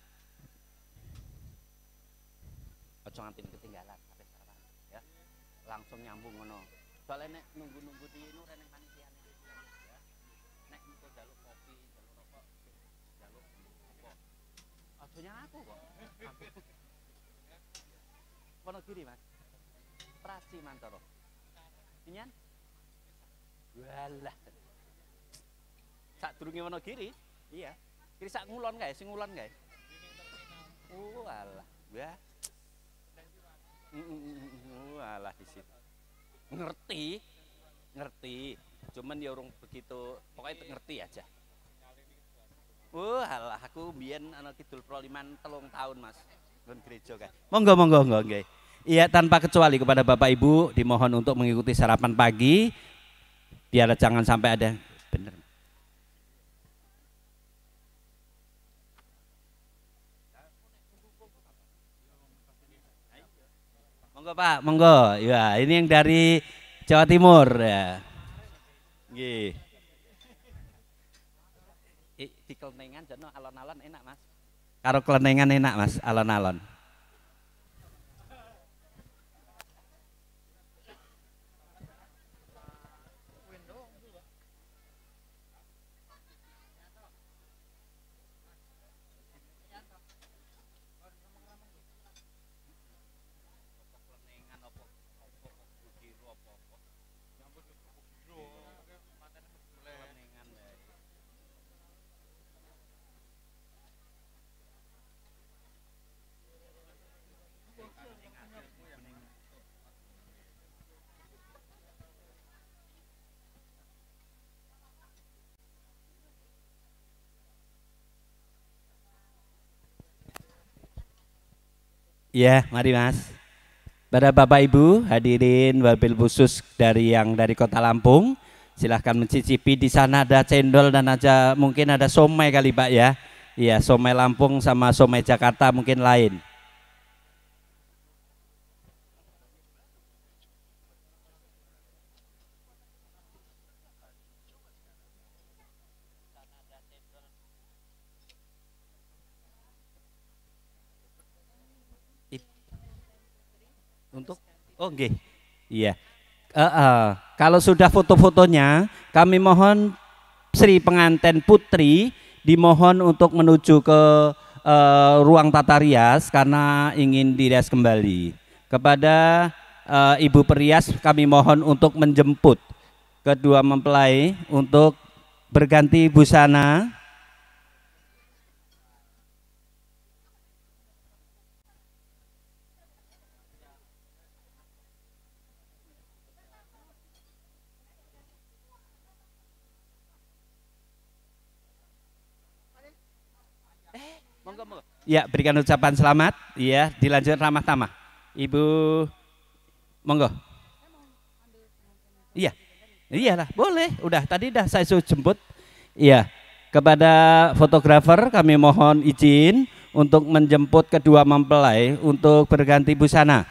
Ojo ngantin ketinggalan sampai sarapan ya. Langsung nyambung ngono. Soalnya nek nunggu-nunggu di inu reneng panitia nih. Ya. Nek engko jaluk kopi, jaluk rokok, jaluk apa. Ajonya aku kok. Wonogiri, Mas. Praci Mantoro. Pinyan? Walah. Sak durunge Wonogiri? Iya. Kiri sak ngulon kae, sing ngulon kae. Oh, alah. Wah. Heeh, alah di situ. Ngerti, ngerti, cuman ya urung begitu, pokoknya ngerti aja. Wah, alah aku biyen ana Kidul Proliman telung tahun Mas, nggon gereja kae. Monggo monggo monggo nggih. Iya, tanpa kecuali kepada Bapak Ibu dimohon untuk mengikuti sarapan pagi biar jangan sampai ada bener. Monggo Pak, monggo. Ya, ini yang dari Jawa Timur ya. Nggih. Di kelenengan jono alon-alon enak Mas. Karo kelenengan enak Mas, alon-alon. Ya, mari Mas. Pada Bapak Ibu hadirin wabil khusus dari yang dari Kota Lampung, silahkan mencicipi. Di sana ada cendol dan aja mungkin ada somai kali Pak ya. Iya, somai Lampung sama somai Jakarta mungkin lain. Untuk oh nggih. Iya. Uh, uh, kalau sudah foto-fotonya, kami mohon Sri pengantin putri dimohon untuk menuju ke uh, ruang tata rias karena ingin dirias kembali. Kepada uh, Ibu Perias kami mohon untuk menjemput kedua mempelai untuk berganti busana. Ya, berikan ucapan selamat. Iya, dilanjut ramah tamah. Ibu, monggo. Iya, iyalah, boleh. Udah tadi dah saya suruh jemput. Iya, kepada fotografer kami mohon izin untuk menjemput kedua mempelai untuk berganti busana.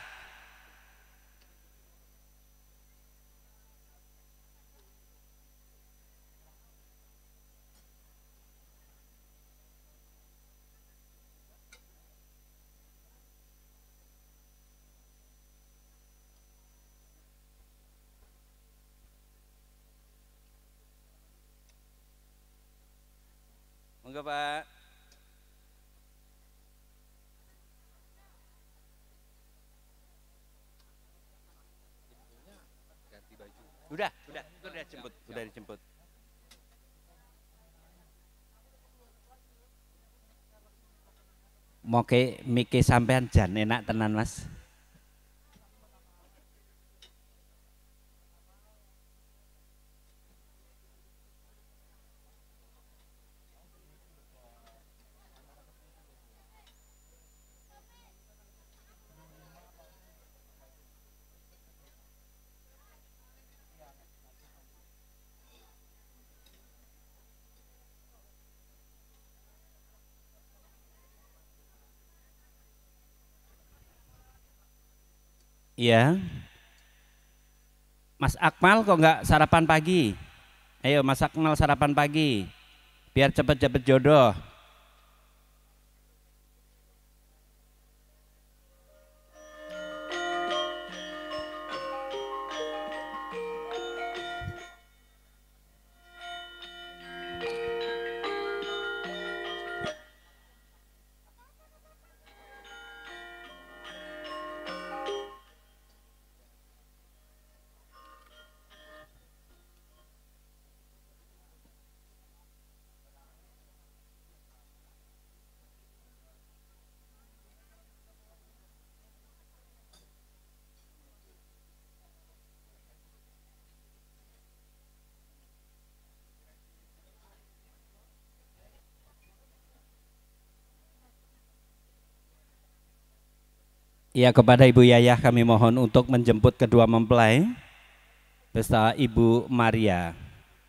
Monggo Pak. Udah, udah, udah dijemput, udah dijemput. Moke mike sampean jan enak tenan Mas. Iya. Mas Akmal kok nggak sarapan pagi? Ayo Mas Akmal sarapan pagi. Biar cepet-cepet jodoh. Ya, kepada Ibu Yayah kami mohon untuk menjemput kedua mempelai beserta Ibu Maria.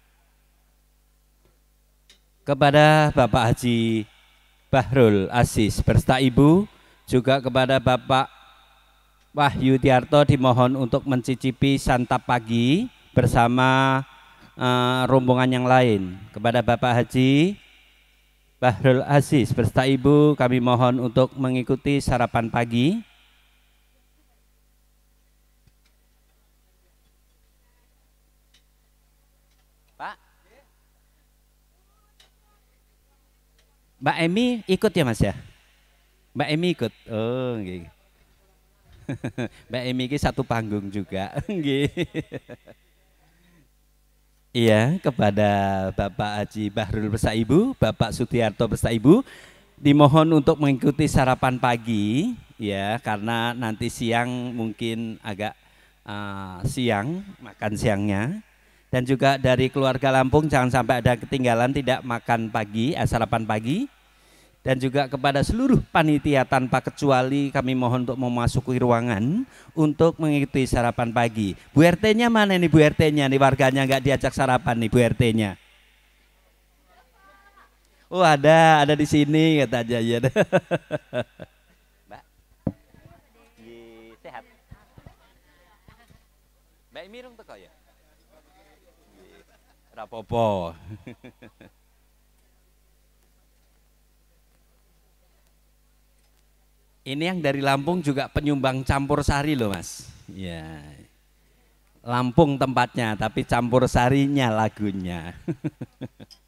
Kepada Bapak Haji Bahrul Aziz beserta Ibu, juga kepada Bapak Wahyu Tiarto dimohon untuk mencicipi santap pagi bersama uh, rombongan yang lain. Kepada Bapak Haji Bahrul Aziz beserta Ibu kami mohon untuk mengikuti sarapan pagi. Mbak Emi ikut ya Mas ya? Mbak Emi ikut. Oh, nggih. Mbak Emi ini satu panggung juga. Nggih. Iya, kepada Bapak Haji Bahrul beserta Ibu, Bapak Sutiarto beserta Ibu dimohon untuk mengikuti sarapan pagi ya, karena nanti siang mungkin agak uh, siang makan siangnya. Dan juga dari keluarga Lampung jangan sampai ada ketinggalan tidak makan pagi, eh, sarapan pagi. Dan juga kepada seluruh panitia tanpa kecuali kami mohon untuk memasuki ruangan untuk mengikuti sarapan pagi. Bu R T-nya mana nih Bu R T-nya? Nih warganya nggak diajak sarapan nih Bu R T-nya. Oh ada, ada di sini katanya ya. Mbak, sehat. Mbak Emi rung teko ya? Rapopo. Ini yang dari Lampung juga penyumbang campur sari loh Mas. Ya. Lampung tempatnya tapi campur sarinya lagunya.